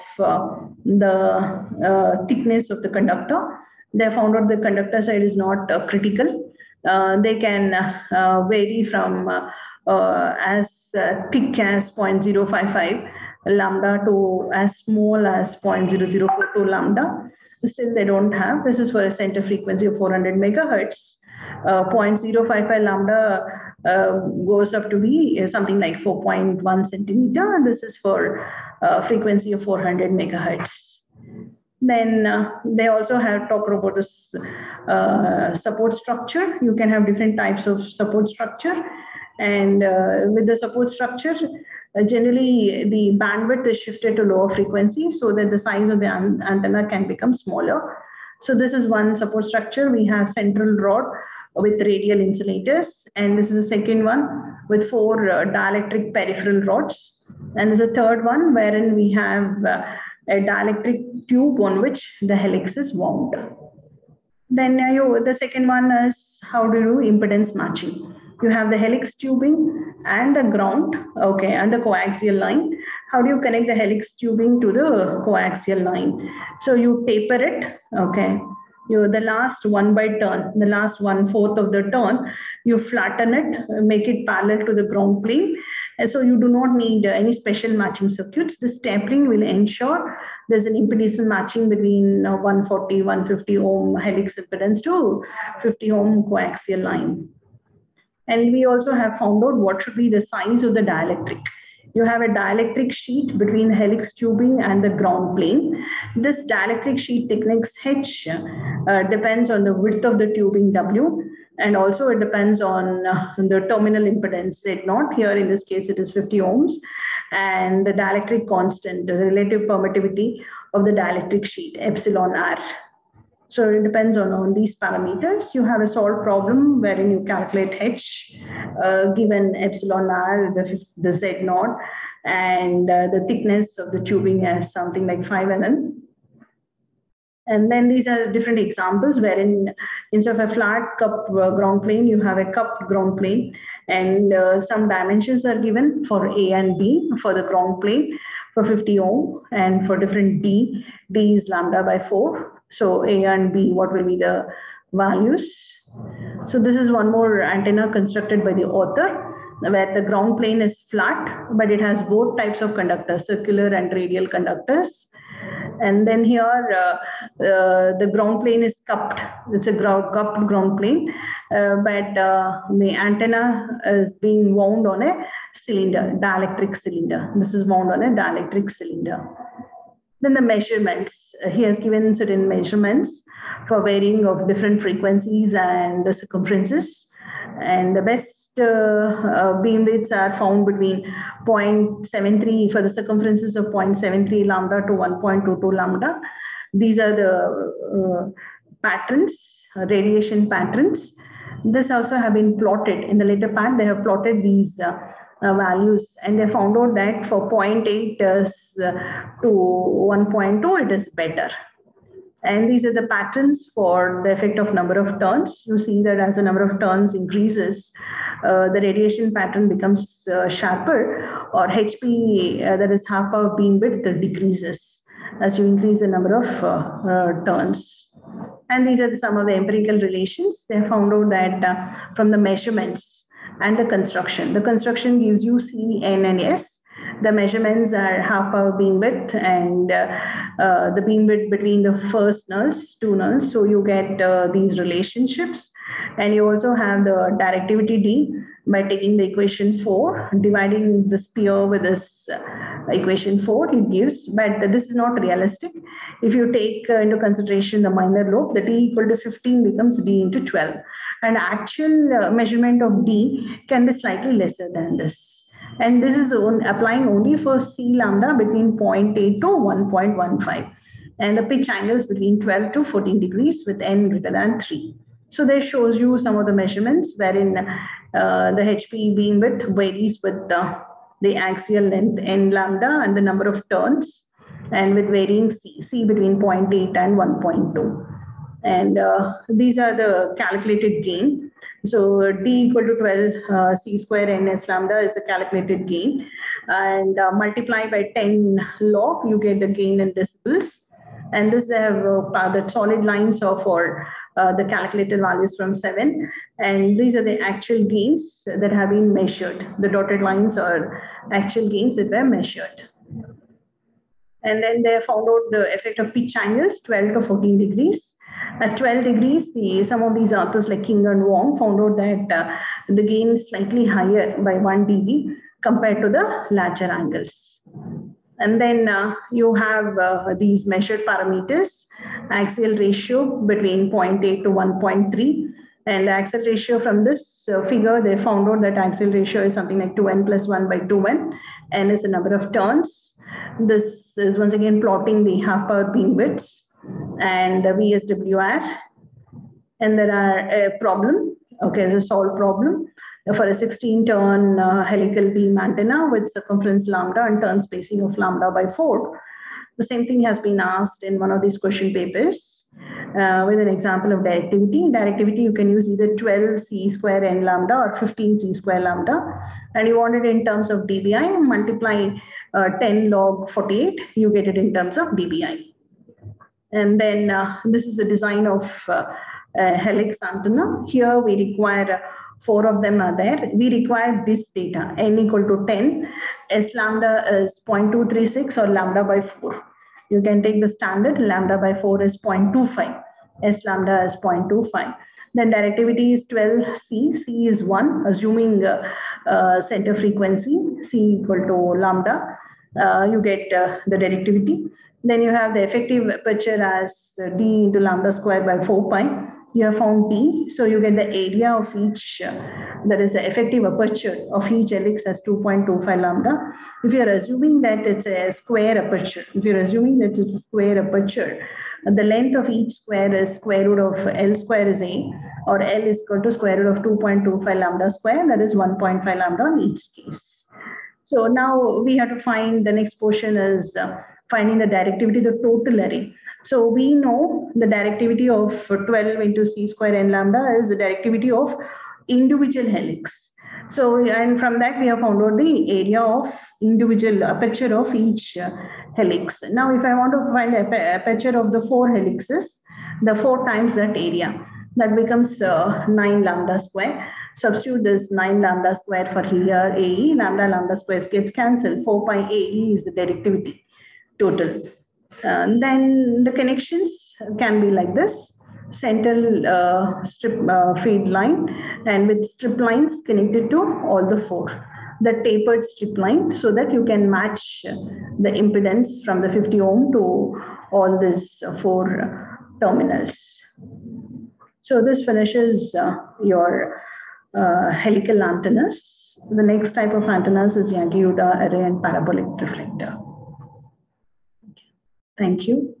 the thickness of the conductor. They found out the conductor side is not critical. They can vary from as thick as 0.055 lambda to as small as 0.0042 lambda. Still, they don't have. This is for a center frequency of 400 megahertz. 0.055 lambda goes up to be something like 4.1 centimeter, and this is for frequency of 400 megahertz. Then they also have talked about this support structure. You can have different types of support structure, and with the support structure, generally the bandwidth is shifted to lower frequency so that the size of the antenna can become smaller. So this is one support structure. We have central rod with radial insulators, and this is the second one with 4 dielectric peripheral rods, and there's a third one wherein we have a dielectric tube on which the helix is wound. Then the second one is how to do impedance matching. You have the helix tubing and the ground, okay, and the coaxial line. How do you connect the helix tubing to the coaxial line? So you taper it, okay. The last 1 by turn, the last 1/4 of the turn, you flatten it, make it parallel to the ground plane. And so you do not need any special matching circuits. This tapering will ensure there's an impedance matching between 140, 150 ohm helix impedance to 50 ohm coaxial line. And we also have found out what should be the size of the dielectric. You have a dielectric sheet between helix tubing and the ground plane. This dielectric sheet thickness H depends on the width of the tubing W, and also it depends on the terminal impedance Z0. Here in this case it is 50 ohms, and the dielectric constant, the relative permittivity of the dielectric sheet, epsilon R. So it depends on these parameters. You have a solved problem wherein you calculate H given epsilon R, the Z0, and the thickness of the tubing as something like 5 mm. And then these are different examples wherein instead of a flat cup ground plane, you have a cup ground plane, and some dimensions are given for A and B for the ground plane for 50 ohm, and for different D is lambda by 4. So A and B, what will be the values? So this is one more antenna constructed by the author, where the ground plane is flat, but it has both types of conductors, circular and radial conductors. And then here, the ground plane is cupped. It's a cupped ground plane, but the antenna is being wound on a cylinder, dielectric cylinder. This is wound on a dielectric cylinder. Then the measurements. He has given certain measurements for varying of different frequencies and the circumferences. And the best beam widths are found between 0.73 for the circumferences of 0.73 lambda to 1.22 lambda. These are the patterns, radiation patterns. This also have been plotted. In the later part, they have plotted these values, and they found out that for 0.8 to 1.2, it is better. And these are the patterns for the effect of number of turns. You see that as the number of turns increases, the radiation pattern becomes sharper, or HP, that is half power beam width, decreases as you increase the number of turns. And these are some of the empirical relations. They found out that from the measurements and the construction gives you C, N, and S. The measurements are half power beam width and the beam width between the first nulls, two nulls. So you get these relationships, and you also have the directivity D by taking the equation 4, dividing the sphere with this equation 4, it gives, but this is not realistic. If you take into consideration the minor lobe, the D equal to 15 becomes D into 12. And actual measurement of D can be slightly lesser than this. And this is applying only for C lambda between 0.8 to 1.15. And the pitch angles between 12 to 14 degrees with N greater than 3. So this shows you some of the measurements wherein the HP beam width varies with the axial length N lambda and the number of turns, and with varying C between 0.8 and 1.2. And these are the calculated gain. So D equal to 12 C square N S lambda is a calculated gain, and multiply by 10 log, you get the gain in decibels. And this have the solid lines are for the calculated values from 7, and these are the actual gains that have been measured. The dotted lines are actual gains that were measured. And then they found out the effect of pitch angles 12 to 14 degrees. At 12 degrees, some of these authors like King and Wong found out that the gain is slightly higher by 1 dB compared to the larger angles. And then you have these measured parameters, axial ratio between 0.8 to 1.3. And the axial ratio from this figure, they found out that axial ratio is something like 2n plus 1 by 2n. N is the number of turns. This is once again plotting the half power beam widths and the VSWR. And there are a problem. Okay, it's a solved problem for a 16-turn helical beam antenna with circumference lambda and turn spacing of lambda by 4. The same thing has been asked in one of these question papers with an example of directivity. Directivity, you can use either 12 C square N lambda or 15 C square lambda. And you want it in terms of dBi, multiply 10 log 48, you get it in terms of dBi. And then this is the design of helix antenna. Here we require 4 of them are there. We require this data, n equal to 10, S lambda is 0.236 or lambda by 4. You can take the standard, lambda by 4 is 0.25, S lambda is 0.25. Then directivity is 12C. C is 1, assuming center frequency, C equal to lambda. You get the directivity. Then you have the effective aperture as d into lambda square by 4 pi. You have found d, so you get the area of each, that is the effective aperture of each helix as 2.25 lambda. If you are assuming that it's a square aperture, the length of each square is square root of L square is A, or L is equal to square root of 2.25 lambda square, that is 1.5 lambda on each case. So now we have to find, the next portion is finding the directivity, the total array. So we know the directivity of 12 into C square n lambda is the directivity of individual helix. So, and from that we have found out the area of individual aperture of each helix. Now, if I want to find the aperture of the 4 helixes, the 4 times that area, that becomes 9 lambda square. Substitute this 9 lambda square for here, AE, lambda square gets cancelled. 4 pi AE is the directivity total. Then the connections can be like this. Central strip feed line, and with strip lines connected to all the 4. The tapered strip line, so that you can match the impedance from the 50 ohm to all these 4 terminals. So this finishes your helical antennas. The next type of antennas is Yankee-Uda array and parabolic reflector. Thank you.